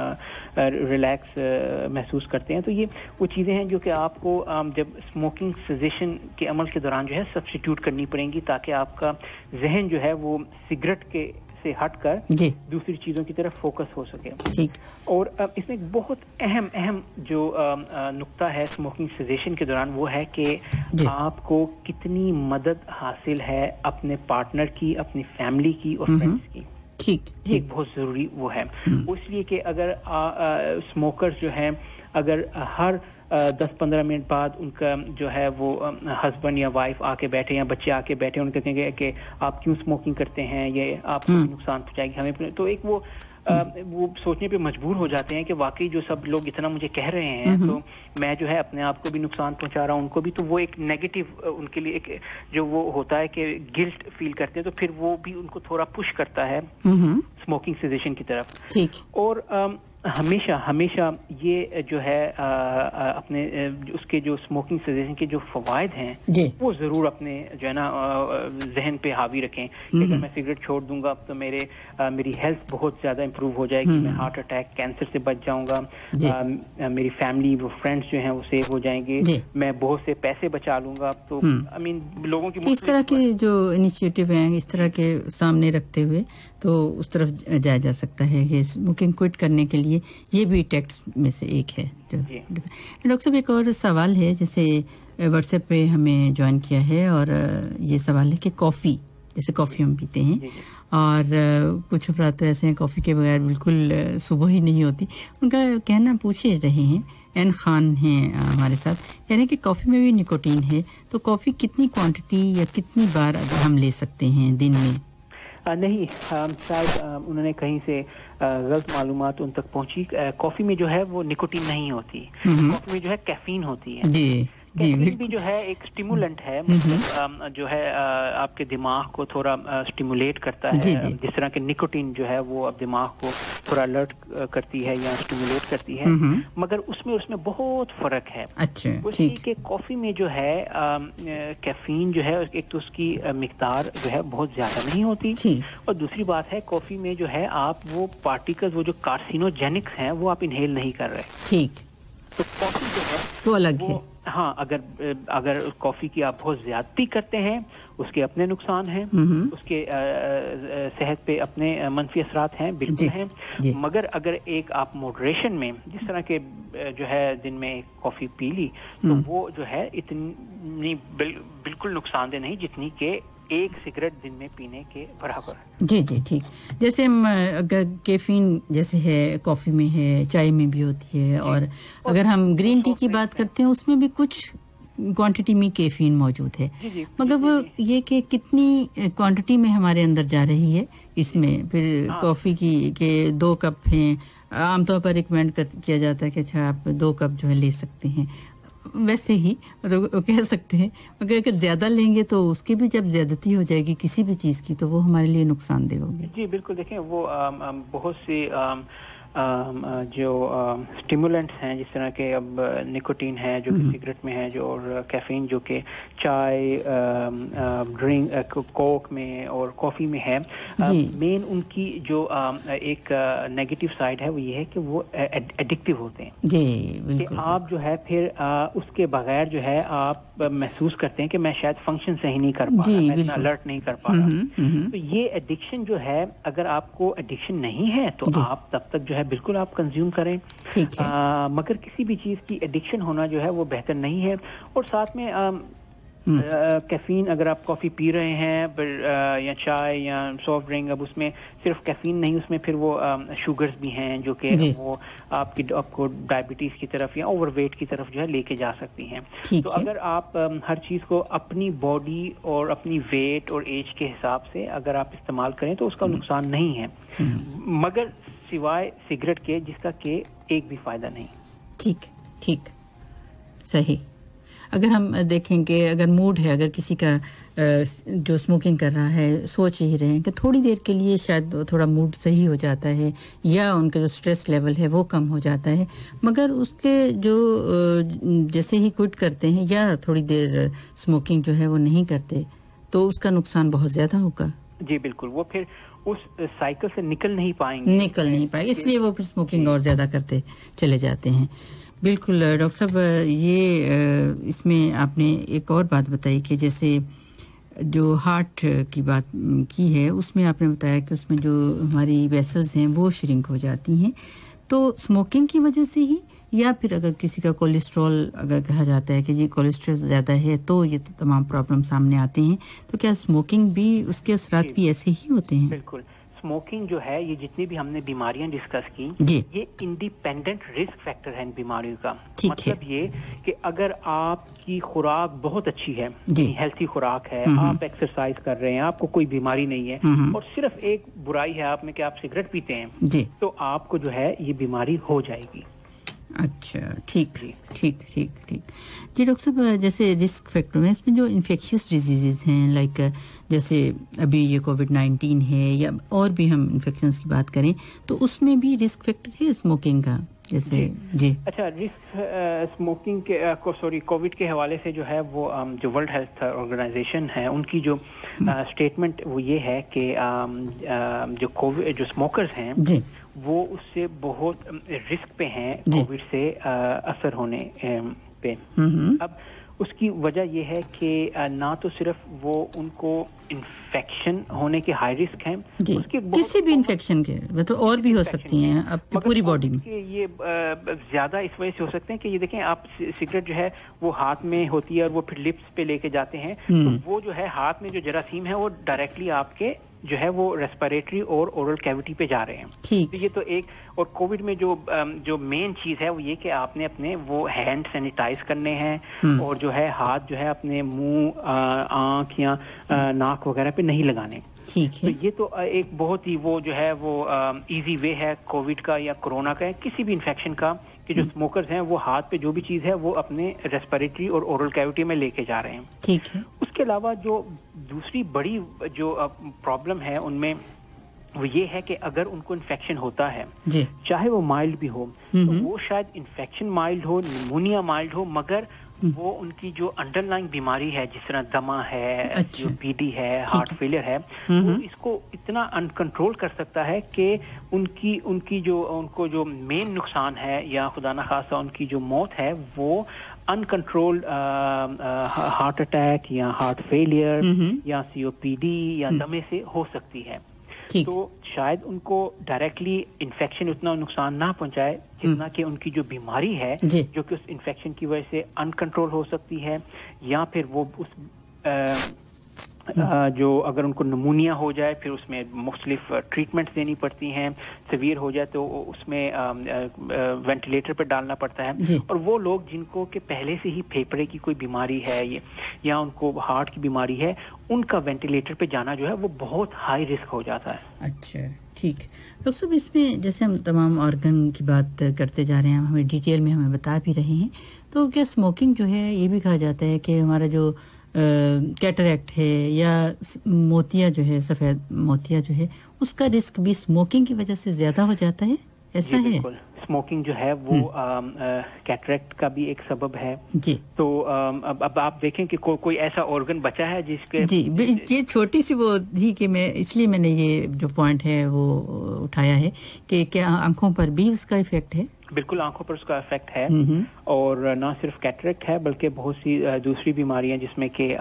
ریلیکس محسوس کرتے ہیں. تو یہ وہ چیزیں ہیں جو کہ آپ کو جب اسموکنگ سیزیشن کے عمل کے دوران جو ہے سبسٹیٹیوٹ کرنی پڑیں گی تاکہ آپ کا ذہن جو ہے وہ سگریٹ کے سے ہٹ کر دوسری چیزوں کی طرف فوکس ہو سکے. اور اس میں ایک بہت اہم جو نقطہ ہے اسموکنگ سیزیشن کے دوران وہ ہے کہ آپ کو کتنی مدد حاصل ہے اپنے پارٹنر کی، اپنی فیملی کی اور فرینڈس کی. یہ ایک بہت ضروری وہ ہے. اس لیے کہ اگر اسموکرز جو ہیں اگر ہر 10-15 منٹ بعد ان کا جو ہے وہ ہسبینڈ یا وائف آ کے بیٹھے یا بچے آ کے بیٹھے ان کہتے ہیں کہ آپ کیوں اسموکنگ کرتے ہیں، یہ آپ کو نقصان پہنچائے گی ہمیں، تو ایک وہ سوچنے پہ مجبور ہو جاتے ہیں کہ واقعی جو سب لوگ اتنا مجھے کہہ رہے ہیں تو میں جو ہے اپنے آپ کو بھی نقصان پہنچا رہا ہوں، ان کو بھی. تو وہ ایک نیگیٹو ان کے لیے ایک جو وہ ہوتا ہے کہ گلٹ فیل کرتے ہیں، تو پھر وہ بھی ان کو تھوڑا پش کرتا ہے اسموکنگ سیزیشن کی طرف. اور ہمیشہ یہ جو ہے اپنے اس کے جو اسموکنگ سیزیشن کے جو فوائد ہیں وہ ضرور اپنے جو ہے نا ذہن پہ حاوی رکھیں کہ اگر میں سگریٹ چھوڑ دوں گا تو میری ہیلتھ بہت زیادہ امپروو ہو جائے گی، میں ہارٹ اٹیک، کینسر سے بچ جاؤں گا، میری فیملی وہ فرینڈس جو ہیں وہ سیف ہو جائیں گے، میں بہت سے پیسے بچا لوں گا. تو لوگوں کی اس طرح کے جو انیشیٹو ہیں اس طرح کے سامنے رکھتے ہوئے تو اس طرف جایا جا سکتا ہے کہ اسموکنگ کوئٹ کرنے کے لیے یہ بھی ٹیکس میں سے ایک ہے. ڈاکٹر صاحب ایک اور سوال ہے، جیسے واٹس ایپ پہ ہمیں جوائن کیا ہے اور یہ سوال ہے کہ کافی، جیسے کافی ہم پیتے ہیں اور کچھ افراد تو ایسے ہیں کافی کے بغیر بالکل صبح ہی نہیں ہوتی، ان کا کہنا پوچھے رہے ہیں. این خان ہیں ہمارے ساتھ، کہہ رہے ہیں کہ کافی میں بھی نکوٹین ہے، تو کافی کتنی کوانٹٹی یا کتنی بار اگر ہم لے سکتے ہیں دن میں؟ نہیں، شاید انہوں نے کہیں سے غلط معلومات ان تک پہنچی. کافی میں جو ہے وہ نکوٹین نہیں ہوتی، کافی میں جو ہے کیفین ہوتی ہے. کیفین بھی جو ہے ایک سٹیمولنٹ ہے، مطلب جو ہے آپ کے دماغ کو تھوڑا سٹیمولیٹ کرتا ہے، جس طرح کہ نکوٹین جو ہے وہ اب دماغ کو تھوڑا الرٹ کرتی ہے یا سٹیمولیٹ کرتی ہے، مگر اس میں بہت فرق ہے. اس لیے کہ کافی میں جو ہے کیفین جو ہے ایک تو اس کی مقدار جو ہے بہت زیادہ نہیں ہوتی، اور دوسری بات ہے کافی میں جو ہے آپ وہ پارٹیکلز وہ جو کارسینوجینکس ہیں وہ آپ انہیل نہیں کر رہے. تو کافی جو ہے وہ الگ ہے. ہاں، اگر کافی کی آپ بہت زیادتی کرتے ہیں اس کے اپنے نقصان ہیں، اس کے صحت پہ اپنے منفی اثرات ہیں، بالکل ہیں. مگر اگر ایک آپ موڈریشن میں جس طرح کے جو ہے دن میں کافی پی لی تو وہ جو ہے اتنی بالکل نقصان دہ نہیں جتنی کہ ایک سگریٹ دن میں پینے کے برابر. جی ٹھیک. جیسے ہم اگر کیفین جیسے ہے کافی میں ہے، چائے میں بھی ہوتی ہے، اور اگر ہم گرین ٹی کی بات کرتے ہیں اس میں بھی کچھ کوانٹٹی میں کیفین موجود ہے، مگر وہ یہ کہ کتنی کوانٹٹی میں ہمارے اندر جا رہی ہے اس میں. پھر کافی کی کہ 2 کپ ہیں، عام طور پر ریکمینڈ کیا جاتا ہے کہ اچھا آپ 2 کپ جو ہے لے سکتے ہیں، ویسے ہی کہہ سکتے ہیں. مگر اگر زیادہ لیں گے تو اس کی بھی جب زیادتی ہو جائے گی کسی بھی چیز کی تو وہ ہمارے لیے نقصان دہ ہوگی. جی بالکل. دیکھیں وہ بہت سی جو اسٹیمولنٹس ہیں جس طرح کہ اب نکوٹین ہے جو کہ سگریٹ میں ہے، جو اور کیفین جو کہ چائے، ڈرنک، کوک میں اور کافی میں ہے، مین ان کی جو ایک نیگیٹو سائڈ ہے وہ یہ ہے کہ وہ ایڈکٹیو ہوتے ہیں. جی بالکل. کہ آپ جو ہے پھر اس کے بغیر جو ہے آپ محسوس کرتے ہیں کہ میں شاید فنکشن صحیح نہیں کر پا رہا، میں اتنا الرٹ نہیں کر پا رہا. تو یہ ایڈکشن جو ہے اگر آپ کو ایڈکشن نہیں ہے تو آپ تب تک جو ہے بالکل آپ کنزیوم کریں، مگر کسی بھی چیز کی ایڈکشن ہونا جو ہے وہ بہتر نہیں ہے. اور ساتھ میں کیفین اگر آپ کافی پی رہے ہیں یا چائے یا سافٹ ڈرنک، اب اس میں صرف کیفین نہیں، اس میں پھر وہ شوگرز بھی ہیں جو کہ وہ آپ کو ڈائبٹیز کی طرف یا اوور ویٹ کی طرف جو ہے لے کے جا سکتی ہیں. تو اگر آپ ہر چیز کو اپنی باڈی اور اپنی ویٹ اور ایج کے حساب سے اگر آپ استعمال کریں تو اس کا نقصان نہیں ہے، مگر سوائے سگریٹ کے جس کا کہ ایک بھی فائدہ نہیں. ٹھیک. ٹھیک صحیح. اگر ہم دیکھیں کہ اگر موڈ ہے, اگر کسی کا جو اسموکنگ کر رہا ہے سوچ ہی رہے ہیں کہ تھوڑی دیر کے لیے شاید تھوڑا موڈ صحیح ہو جاتا ہے یا ان کا جو سٹریس لیول ہے وہ کم ہو جاتا ہے, مگر اس کے جو جیسے ہی کوئٹ کرتے ہیں یا تھوڑی دیر اسموکنگ جو ہے وہ نہیں کرتے تو اس کا نقصان بہت زیادہ ہوگا. جی بالکل, وہ پھر اس سائیکل سے نکل نہیں پائیں گے, اس لیے وہ پھر اسموکنگ اور زیادہ کرتے چلے جاتے ہیں. بالکل ڈاکٹر صاحب, یہ اس میں آپ نے ایک اور بات بتائی کہ جیسے جو ہارٹ کی بات کی ہے اس میں آپ نے بتایا کہ اس میں جو ہماری ویسلز ہیں وہ شرنک ہو جاتی ہیں, تو اسموکنگ کی وجہ سے ہی یا پھر اگر کسی کا کولیسٹرول اگر کہا جاتا ہے کہ جی کولیسٹرول زیادہ ہے تو یہ تمام پرابلم سامنے آتے ہیں, تو کیا اسموکنگ بھی اس کے اثرات بھی ایسے ہی ہوتے ہیں؟ بالکل, اسموکنگ جو ہے یہ جتنی بھی ہم نے بیماریاں ڈسکس کی یہ انڈیپینڈنٹ رسک فیکٹر ہے ان بیماریوں کا. مطلب یہ کہ اگر آپ کی خوراک بہت اچھی ہے, ہیلتھی خوراک ہے, آپ ایکسرسائز کر رہے ہیں, آپ کو کوئی بیماری نہیں ہے, اور صرف ایک برائی ہے آپ میں کہ آپ سگریٹ پیتے ہیں, تو آپ کو جو ہے یہ بیماری ہو جائے گی. اچھا ٹھیک ٹھیک ٹھیک ٹھیک. جی ڈاکٹر صاحب, جیسے رسک فیکٹر میں اس میں جو انفیکشس ڈیزیزز ہیں لائک جیسے ابھی یہ کووڈ-19 ہے یا اور بھی ہم انفیکشنز کی بات کریں تو اس میں بھی رسک فیکٹر ہے اسموکنگ کا جیسے جی اچھا رسک اسموکنگ کے کووڈ کے حوالے سے جو ہے وہ جو ورلڈ ہیلتھ آرگنائزیشن ہے ان کی جو اسٹیٹمنٹ وہ یہ ہے کہ جو اسموکرز ہیں وہ اس سے بہت رسک پہ ہیں کووڈ سے اثر ہونے پہ. اب اس کی وجہ یہ ہے کہ نہ تو صرف وہ ان کو انفیکشن ہونے کے ہائی رسک ہیں, اس کے کسی بھی انفیکشن کے تو اور بھی ہو سکتی ہیں پوری باڈی میں, یہ زیادہ اس وجہ سے ہو سکتے ہیں کہ یہ دیکھیں آپ سگریٹ جو ہے وہ ہاتھ میں ہوتی ہے اور وہ پھر لپس پہ لے کے جاتے ہیں, تو وہ جو ہے ہاتھ میں جو جراثیم ہے وہ ڈائریکٹلی آپ کے جو ہے وہ ریسپیریٹری اور اورل کیوٹی پہ جا رہے ہیں. تو یہ تو ایک, اور کووڈ میں جو مین چیز ہے وہ یہ کہ آپ نے اپنے وہ ہینڈ سینیٹائز کرنے ہیں اور جو ہے ہاتھ جو ہے اپنے منہ, آنکھ یا ناک وغیرہ پہ نہیں لگانے. تو یہ تو ایک بہت ہی وہ جو ہے وہ ایزی وے ہے کووڈ کا یا کورونا کا, کسی بھی انفیکشن کا, کہ جو اسموکرز ہیں وہ ہاتھ پہ جو بھی چیز ہے وہ اپنے ریسپیریٹری اور اورل کیوٹی میں لے کے جا رہے ہیں. ٹھیک ہے. اس کے علاوہ جو دوسری بڑی جو پرابلم ہے ان میں وہ یہ ہے کہ اگر ان کو انفیکشن ہوتا ہے چاہے وہ مائلڈ بھی ہو, تو وہ شاید انفیکشن مائلڈ ہو, نیمونیا مائلڈ ہو, مگر وہ ان کی جو انڈر لائن بیماری ہے جس طرح دمہ ہے, جو پی ڈی ہے, ہارٹ فیلئر ہے, وہ اس کو اتنا انکنٹرول کر سکتا ہے کہ ان کو جو مین نقصان ہے یا خدا نخواستہ ان کی جو موت ہے وہ انکنٹرولڈ ہارٹ اٹیک یا ہارٹ فیلئر یا سی او پی ڈی یا دمے سے ہو سکتی ہے. تو شاید ان کو ڈائریکٹلی انفیکشن اتنا نقصان نہ پہنچائے جتنا کہ ان کی جو بیماری ہے جو کہ اس انفیکشن کی وجہ سے انکنٹرول ہو سکتی ہے, یا پھر وہ اس جو اگر ان کو نمونیا ہو جائے پھر اس میں مختلف ٹریٹمنٹس دینی پڑتی ہیں, سیویئر ہو جائے تو اس میں وینٹیلیٹر پہ ڈالنا پڑتا ہے. اور وہ لوگ جن کو کہ پہلے سے ہی پھیپھڑے کی کوئی بیماری ہے یا ان کو ہارٹ کی بیماری ہے, ان کا وینٹیلیٹر پہ جانا جو ہے وہ بہت ہائی رسک ہو جاتا ہے. اچھا ٹھیک. ڈاکٹر صاحب اس میں جیسے ہم تمام آرگن کی بات کرتے جا رہے ہیں, ہمیں ڈیٹیل میں ہمیں بتا بھی رہے ہیں, تو کیا اسموکنگ جو ہے یہ بھی کہا جاتا ہے کہ ہمارا جو کیٹریکٹ ہے یا موتیا جو ہے, سفید موتیا جو ہے, اس کا رسک بھی اسموکنگ کی وجہ سے زیادہ ہو جاتا ہے, ایسا ہے؟ بالکل, اسموکنگ جو ہے وہ کیٹریکٹ کا بھی ایک سبب ہے. جی. تو اب آپ دیکھیں کہ کوئی ایسا آرگن بچا ہے جس کے یہ چھوٹی سی وہ تھی کہ اس لیے میں نے یہ جو پوائنٹ ہے وہ اٹھایا ہے کہ کیا آنکھوں پر بھی اس کا ایفیکٹ ہے؟ بالکل, آنکھوں پر اس کا افیکٹ ہے, اور نہ صرف کیٹریکٹ ہے بلکہ بہت سی دوسری بیماریاں جس میں کہ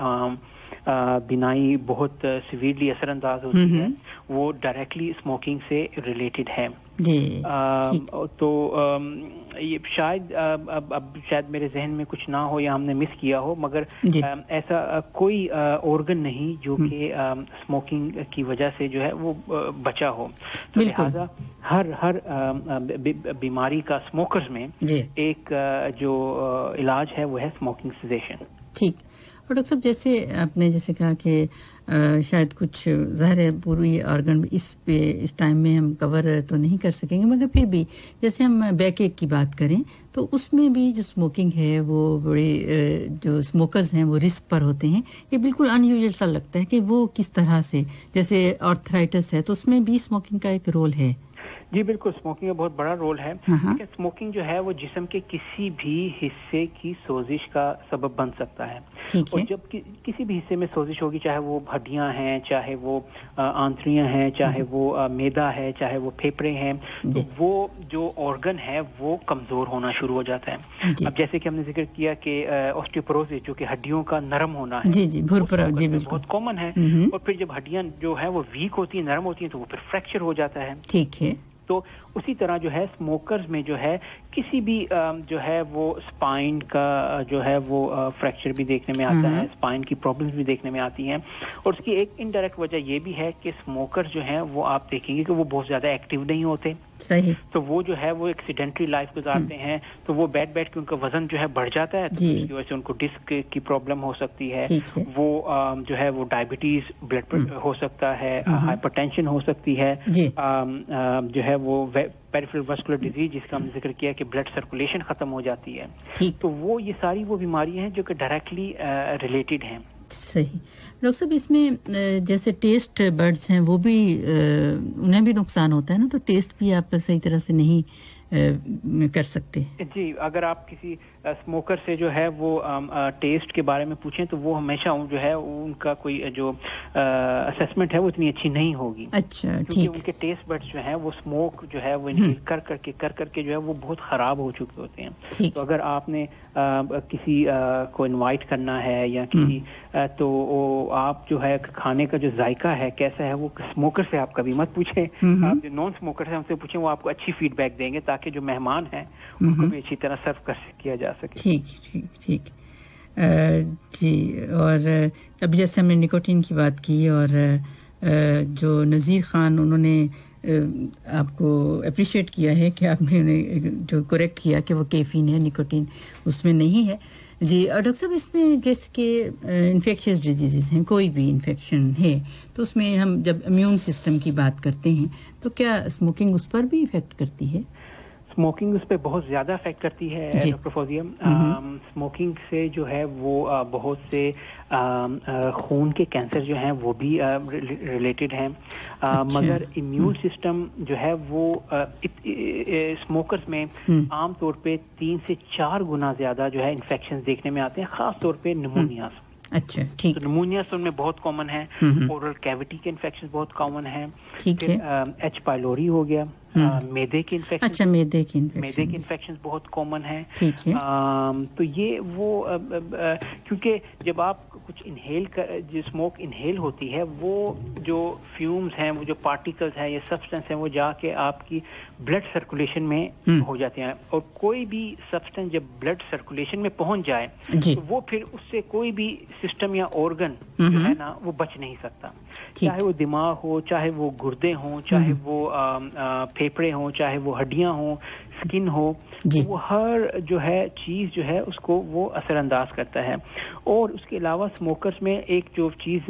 بینائی بہت سیویرلی اثر انداز ہوتی ہے, وہ ڈائریکٹلی اسموکنگ سے ریلیٹڈ ہے. تو یہ شاید اب شاید میرے ذہن میں کچھ نہ ہو یا ہم نے مس کیا ہو, مگر ایسا کوئی آرگن نہیں جو کہ اسموکنگ کی وجہ سے جو ہے وہ بچا ہو. تو لہٰذا ہر بیماری کا اسموکرز میں ایک جو علاج ہے وہ ہے اسموکنگ سیزیشن. ٹھیک. اور ڈاکٹر صاحب جیسے آپ نے جیسے کہا کہ شاید کچھ ظاہر ہے پوری آرگن اس ٹائم میں ہم کور تو نہیں کر سکیں گے، مگر پھر بھی جیسے ہم بیک ایک کی بات کریں تو اس میں بھی جو اسموکنگ ہے وہ بڑے جو اسموکرز ہیں وہ رسک پر ہوتے ہیں. یہ بالکل ان یوزل سا لگتا ہے کہ وہ کس طرح سے، جیسے آرتھرائٹس ہے تو اس میں بھی اسموکنگ کا ایک رول ہے. جی بالکل، اسموکنگ کا بہت بڑا رول ہے. لیکن اسموکنگ جو ہے وہ جسم کے کسی بھی حصے کی سوزش کا سبب بن سکتا ہے. اور جب کسی بھی حصے میں سوزش ہوگی، چاہے وہ ہڈیاں ہیں، چاہے وہ آنتڑیاں ہیں، چاہے وہ میدا ہے، چاہے وہ پھیپھڑے ہیں، تو وہ جو آرگن ہے وہ کمزور ہونا شروع ہو جاتا ہے. اب جیسے کہ ہم نے ذکر کیا کہ آسٹیوپروسس جو کہ ہڈیوں کا نرم ہونا ہے، بہت کامن ہے. اور پھر جب ہڈیاں جو ہے وہ ویک ہوتی ہیں، نرم ہوتی ہیں، تو وہ پھر فریکچر ہو جاتا ہے. ٹھیک ہے. تو اسی طرح جو ہے اسموکرز میں جو ہے کسی بھی جو ہے وہ اسپائن کا جو ہے وہ فریکچر بھی دیکھنے میں آتا ہے، اسپائن کی پرابلمز بھی دیکھنے میں آتی ہیں. اور اس کی ایک انڈائریکٹ وجہ یہ بھی ہے کہ اسموکر جو ہیں وہ آپ دیکھیں گے کہ وہ بہت زیادہ ایکٹیو نہیں ہوتے. صحیح. تو وہ جو ہے وہ ایک سیڈنٹری لائف گزارتے ہیں، تو وہ بیٹھ کے ان کا وزن جو ہے بڑھ جاتا ہے، تو اس کی وجہ سے ان کو ڈسک کی پرابلم ہو سکتی ہے. وہ جو ہے وہ ڈائبٹیز بلڈ ہو سکتا ہے، ہائپر ٹینشن ہو سکتی ہے، جو ہے وہ پیریفرل واسکولر ڈیزیز جس کا ہم نے ذکر کیا کہ بلڈ سرکولیشن ختم ہو جاتی ہے. تو وہ یہ ساری وہ بیماریاں ہیں جو کہ ڈائریکٹلی ریلیٹڈ ہیں. صحیح. ڈاکٹر صاحب اس میں جیسے ٹیسٹ برڈز ہیں وہ بھی انہیں بھی نقصان ہوتا ہے نا، تو ٹیسٹ بھی آپ صحیح طرح سے نہیں کر سکتے. جی اگر آپ کسی اسموکر سے جو ہے وہ ٹیسٹ کے بارے میں پوچھیں تو وہ ہمیشہ جو ہے ان کا کوئی جو اسیسمنٹ ہے وہ اتنی اچھی نہیں ہوگی. اچھا. کیونکہ ان کے ٹیسٹ بڈز جو ہیں وہ اسموک جو ہے وہ انہیل کر کر کے جو ہے وہ بہت خراب ہو چکے ہوتے ہیں. تو اگر آپ نے کسی کو انوائٹ کرنا ہے یا کسی تو آپ جو ہے کھانے کا جو ذائقہ ہے کیسا ہے وہ اسموکر سے آپ کبھی مت پوچھیں. آپ جو نان اسموکر سے ہم سے پوچھیں، وہ آپ کو اچھی فیڈ بیک دیں گے تاکہ جو مہمان ہیں ان کو بھی اچھی طرح سرو کیا جا سکے. ٹھیک. جی. اور اب جیسے ہم نے نکوٹین کی بات کی اور جو نذیر خان انہوں نے آپ کو اپریشیٹ کیا ہے کہ آپ نے جو کریکٹ کیا کہ وہ کیفین ہے، نکوٹین اس میں نہیں ہے. جی. اور ڈاکٹر صاحب اس میں جیسے کہ انفیکشس ڈیزیزز ہیں، کوئی بھی انفیکشن ہے تو اس میں ہم جب امیون سسٹم کی بات کرتے ہیں تو کیا اسموکنگ اس پر بھی افیکٹ کرتی ہے؟ اسموکنگ اس پہ بہت زیادہ افیکٹ کرتی ہے ڈاکٹر فوزیہ. اسموکنگ سے جو ہے وہ بہت سے خون کے کینسر جو ہیں وہ بھی ریلیٹڈ ہیں. مگر امیون سسٹم جو ہے وہ اسموکرز میں عام طور پہ 3 سے 4 گنا زیادہ جو ہے انفیکشن دیکھنے میں آتے ہیں، خاص طور پہ نمونیاز. اچھا. ٹھیک. نمونیاز ان میں بہت کامن ہے. اورل کیویٹی کے انفیکشن بہت کامن ہیں. پھر ایچ پائلوری ہو گیا، میدے کے انفیکشن. اچھا. میدے کے انفیکشن بہت کامن ہیں. ٹھیک ہے. تو یہ وہ کیونکہ جب آپ کچھ انہیل جو اسموک انہیل ہوتی ہے، وہ جو فیومز ہیں، وہ جو پارٹیکلز ہیں یا سبسٹنس ہیں، وہ جا کے آپ کی بلڈ سرکولیشن میں ہو جاتے ہیں. اور کوئی بھی سبسٹنس جب بلڈ سرکولیشن میں پہنچ جائے تو وہ پھر اس سے کوئی بھی سسٹم یا آرگن جو ہے نا وہ بچ نہیں سکتا. چاہے وہ دماغ ہو، چاہے وہ گردے ہوں، چاہے وہ پھیپھڑے ہوں، چاہے وہ ہڈیاں ہوں، سکن ہو، وہ ہر جو ہے چیز جو ہے اس کو وہ اثر انداز کرتا ہے. اور اس کے علاوہ اسموکرز میں ایک جو چیز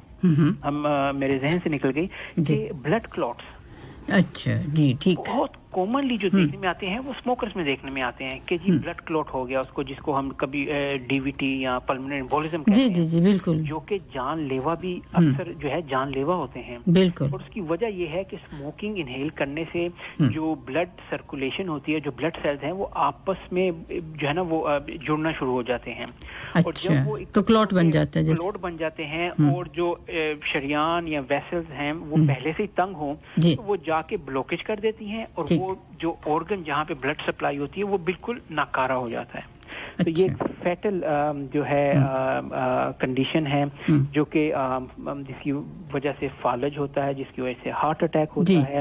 ہم میرے ذہن سے نکل گئی کہ بلڈ کلوٹس. اچھا. جی. ٹھیک. بہت کامنلی جو دیکھنے میں آتے ہیں وہ اسموکرز میں دیکھنے میں آتے ہیں کہ جی بلڈ کلوٹ ہو گیا، اس کو جس کو ہم کبھی ڈی وی ٹی یا پلمونری ایمبولزم کہتے ہیں. جی بالکل. جو کہ جان لیوا بھی اکثر جو ہے جان لیوا ہوتے ہیں. بالکل. اور اس کی وجہ یہ ہے کہ اسموکنگ انہیل کرنے سے جو بلڈ سرکولیشن ہوتی ہے، جو بلڈ سیلز ہیں وہ آپس میں جو ہے نا وہ جڑنا شروع ہو جاتے ہیں. اور جب وہ تو کلوٹ بن جاتا ہے، کلوٹ بن جاتے ہیں، اور جو شریان یا ویسلز ہیں وہ پہلے سے ہی تنگ ہوں تو وہ جا کے بلوکیج کر دیتی ہیں، اور وہ جو آرگن جہاں پہ بلڈ سپلائی ہوتی ہے وہ بالکل ناکارہ ہو جاتا ہے. تو یہ ایک فیٹل جو ہے کنڈیشن ہے جو کہ جس کی وجہ سے فالج ہوتا ہے، جس کی وجہ سے ہارٹ اٹیک ہوتا ہے،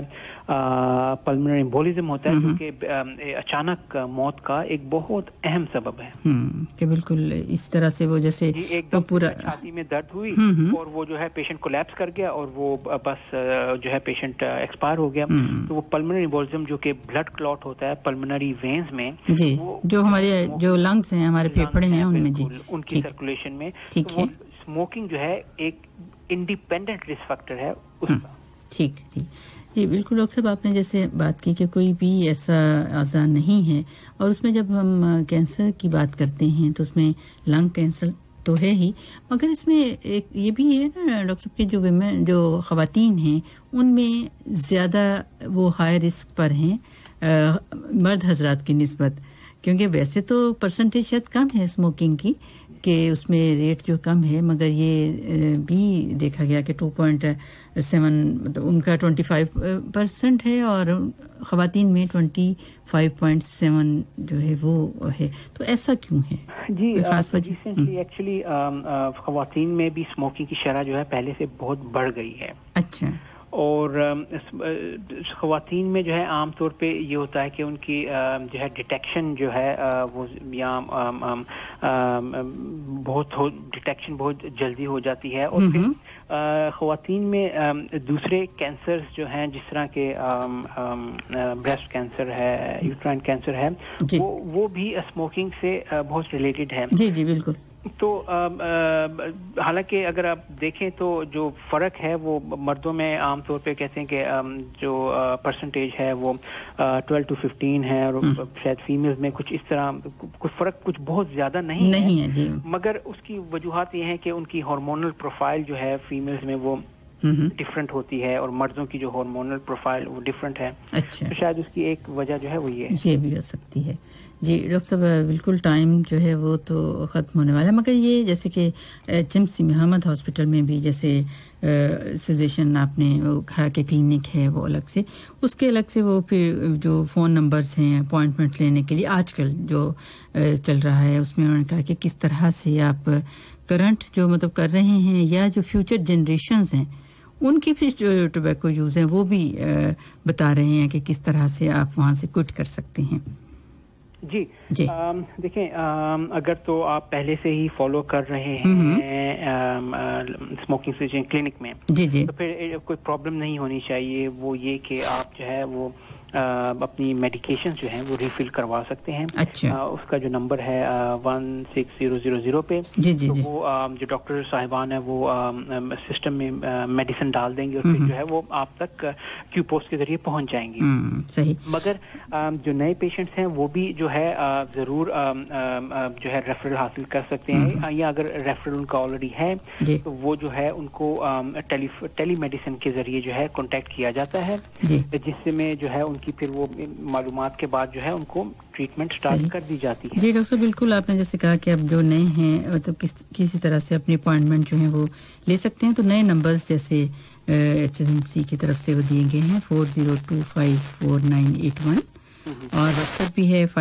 پلمونری ایمبولزم ہوتا ہے، جو کہ اچانک موت کا ایک بہت اہم سبب ہے. کہ بالکل اس طرح سے وہ جیسے ایک دم پورا چھاتی میں درد ہوئی اور وہ جو ہے پیشنٹ کولیپس کر گیا اور وہ بس جو ہے پیشنٹ ایکسپائر ہو گیا. تو وہ پلمونری ایمبولزم جو کہ بلڈ کلوٹ ہوتا ہے پلمونری وینز میں، جو ہمارے جو لنگ लंग्स हैं, हमारे फेफड़े हैं उनमें जी, उनकी सर्कुलेशन में, ठीक तो है, स्मोकिंग जो है एक इंडिपेंडेंट रिस्क फैक्टर है उसका। ठीक ठीक जी, बिल्कुल डॉक्टर साहब, आपने जैसे बात की कि कोई भी ऐसा आज़ा नहीं है, और उसमें जब हम कैंसर की बात करते हैं तो उसमें लंग कैंसर तो है ही, मगर इसमें एक ये भी है ना डॉक्टर साहब कि जो विमेन, जो ख़वातीन हैं, उनमें ज़्यादा वो हाई रिस्क पर हैं मर्द हजरात की निस्बत, क्योंकि वैसे तो परसेंटेज शायद कम है स्मोकिंग की, कि उसमें रेट जो कम है, मगर ये भी देखा गया कि 2.7 मतलब उनका 25% है और ख़वातीन में 25.7 जो है वो है, तो ऐसा क्यों है जी? खास वजह? रिसेंटली एक्चुअली ख़वातीन में भी स्मोकिंग की शरह जो है पहले से बहुत बढ़ गई है। अच्छा। और ख़वातीन में जो है आम तौर पे ये होता है कि उनकी जो है डिटेक्शन जो है वो या डिटेक्शन बहुत जल्दी हो जाती है, और फिर ख़वातीन में दूसरे कैंसर्स जो हैं, जिस तरह के ब्रेस्ट कैंसर है, यूट्राइन कैंसर है, वो भी स्मोकिंग से बहुत रिलेटेड है। जी जी बिल्कुल। तो हालांकि अगर आप देखें तो जो फ़र्क है वो मर्दों में आमतौर पे कहते हैं कि जो परसेंटेज है वो 12 to 15 है, और शायद फीमेल्स में कुछ इस तरह कुछ फ़र्क कुछ बहुत ज़्यादा नहीं है जी। मगर उसकी वजूहात ये हैं कि उनकी हार्मोनल प्रोफाइल जो है फीमेल्स में वो डिफरेंट होती है, और मर्दों की जो हार्मोनल प्रोफाइल वो डिफरेंट है। अच्छा, तो शायद उसकी एक वजह जो है वो ये भी हो सकती है। जी डॉक्टर साहब, बिल्कुल टाइम जो है वो तो ख़त्म होने वाला है, मगर ये जैसे कि HMC में अहमद हॉस्पिटल में भी जैसे सजेशन आपने वो कहा कि क्लिनिक है वो अलग से, उसके अलग से वो फिर जो फ़ोन नंबर्स हैं अपॉइंटमेंट लेने के लिए आजकल जो चल रहा है, उसमें उन्होंने कहा कि किस तरह से आप करंट जो मतलब कर रहे हैं या जो फ्यूचर जनरेशन्स हैं उनकी भी जो टोबैको यूज़ है वो भी बता रहे हैं कि किस तरह से आप वहाँ से क्विट कर सकते हैं। जी देखें, अगर तो आप पहले से ही फॉलो कर रहे हैं स्मोकिंग सेशन क्लिनिक में, जी तो फिर कोई प्रॉब्लम नहीं होनी चाहिए। वो ये कि आप जो है वो अपनी मेडिकेशन जो हैं वो रिफिल करवा सकते हैं। अच्छा। उसका जो नंबर है 16000 पे, तो वो जो डॉक्टर साहिबान है वो सिस्टम में मेडिसिन डाल देंगे, और फिर जो है वो आप तक क्यू पोस्ट के जरिए पहुंच जाएंगी। सही। मगर जो नए पेशेंट्स हैं वो भी जो है ज़रूर जो है रेफरल हासिल कर सकते हैं, या अगर रेफरल उनका ऑलरेडी है तो वो जो है उनको टेली मेडिसिन के जरिए जो है कांटेक्ट किया जाता है, जिससे में जो है कि फिर वो मालूमात के बाद जो है उनको ट्रीटमेंट स्टार्ट कर दी जाती है। जी डॉक्टर, बिल्कुल आपने जैसे कहा कि अब जो नए हैं तो किसी तरह से अपनी अपॉइंटमेंट जो है वो ले सकते हैं, तो नए नंबर्स जैसे HMC की तरफ से वो दिए गए हैं 40254981, और व्हाट्सएप भी है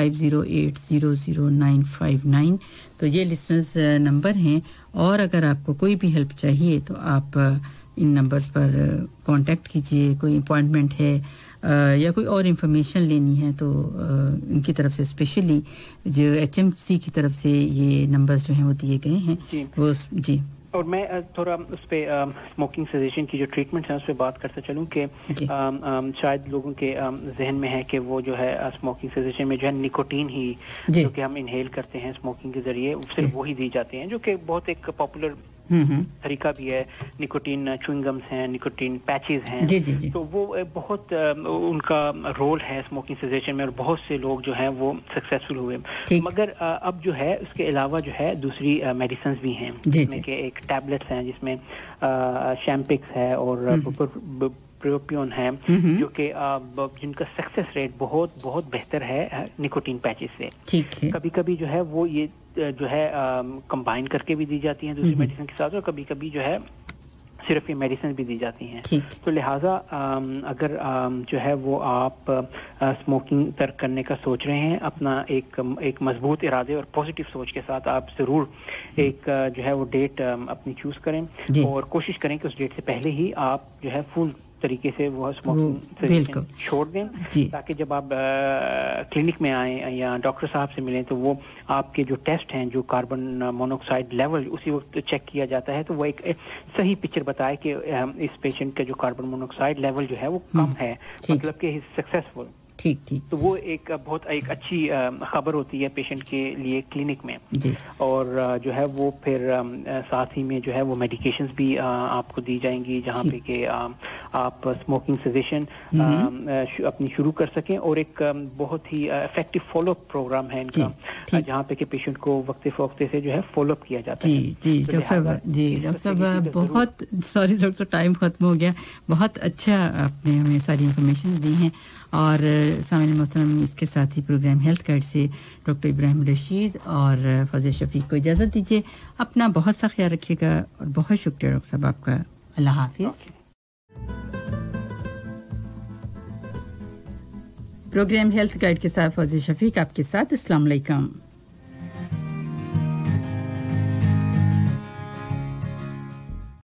50800959, तो ये लिसनर्स नंबर हैं, और अगर आपको कोई भी हेल्प चाहिए तो आप इन नंबर्स पर कांटेक्ट कीजिए। कोई अपॉइंटमेंट है या कोई और इन्फॉर्मेशन लेनी है तो इनकी तरफ से स्पेशली जो HMC की तरफ से ये नंबर्स जो हैं वो दिए गए हैं वो जी। और मैं थोड़ा उस पे स्मोकिंग सेसेशन की जो ट्रीटमेंट है उस पर बात करता चलूँ कि शायद लोगों के जहन में है कि वो जो है स्मोकिंग सेसेशन में जो है निकोटीन ही जो कि हम इनहेल करते हैं स्मोकिंग के जरिए सिर्फ वो ही दी जाते हैं, जो कि बहुत एक पॉपुलर तरीका भी है। निकोटीन च्युइंगम्स हैं, निकोटीन पैचेस हैं, तो वो बहुत उनका रोल है स्मोकिंग सेसेशन में, और बहुत से लोग जो हैं वो सक्सेसफुल हुए। मगर अब जो है उसके अलावा जो है दूसरी मेडिसिन भी हैं, जिसमें कि एक टैबलेट्स हैं जिसमें शैम्पिक्स है और प्रोपियोन है, जो कि जिनका सक्सेस रेट बहुत बहुत बेहतर है निकोटीन पैचेस से। ठीक है। कभी कभी जो है वो ये जो है कंबाइन करके भी दी जाती हैं दूसरी मेडिसिन के साथ, और कभी कभी जो है सिर्फ ये मेडिसिन भी दी जाती हैं। तो लिहाजा अगर जो है वो आप स्मोकिंग तर्क करने का सोच रहे हैं, अपना एक मजबूत इरादे और पॉजिटिव सोच के साथ आप जरूर एक जो है वो डेट अपनी चूज करें, और कोशिश करें कि उस डेट से पहले ही आप जो है फुल तरीके से वो स्मोकिंग छोड़ दें, ताकि जब आप क्लिनिक में आए या डॉक्टर साहब से मिलें तो वो आपके जो टेस्ट हैं, जो कार्बन मोनोऑक्साइड लेवल उसी वक्त चेक किया जाता है, तो वो एक सही पिक्चर बताए कि इस पेशेंट का जो कार्बन मोनोऑक्साइड लेवल जो है वो कम है, मतलब कि सक्सेसफुल। ٹھیک ٹھیک. تو وہ ایک بہت ایک اچھی خبر ہوتی ہے پیشنٹ کے لیے کلینک میں جی. اور جو ہے وہ پھر ساتھ ہی میں جو ہے وہ میڈیکیشنز بھی آپ کو دی جائیں گی جہاں پہ کہ آپ اسموکنگ سجیشن اپنی شروع کر سکیں, اور ایک بہت ہی افیکٹو فالو اپ پروگرام ہے ان کا جہاں پہ کہ پیشنٹ کو وقتے فوقتے سے جو ہے فالو اپ کیا جاتا ہے. جی جی ڈاکٹر صاحب بہت سوری ڈاکٹر ٹائم ختم ہو گیا. بہت اچھا آپ نے ہمیں ساری انفارمیشن دی ہیں, اور سامعین محترم اس کے ساتھ ہی پروگرام ہیلتھ گائیڈ سے ڈاکٹر ابراہیم رشید اور فضل شفیق کو اجازت دیجیے. اپنا بہت سا خیال رکھیے گا, اور بہت شکریہ ڈاکٹر صاحب آپ کا. اللہ حافظ. پروگرام ہیلتھ گائیڈ کے ساتھ فضل شفیق آپ کے ساتھ. السلام علیکم.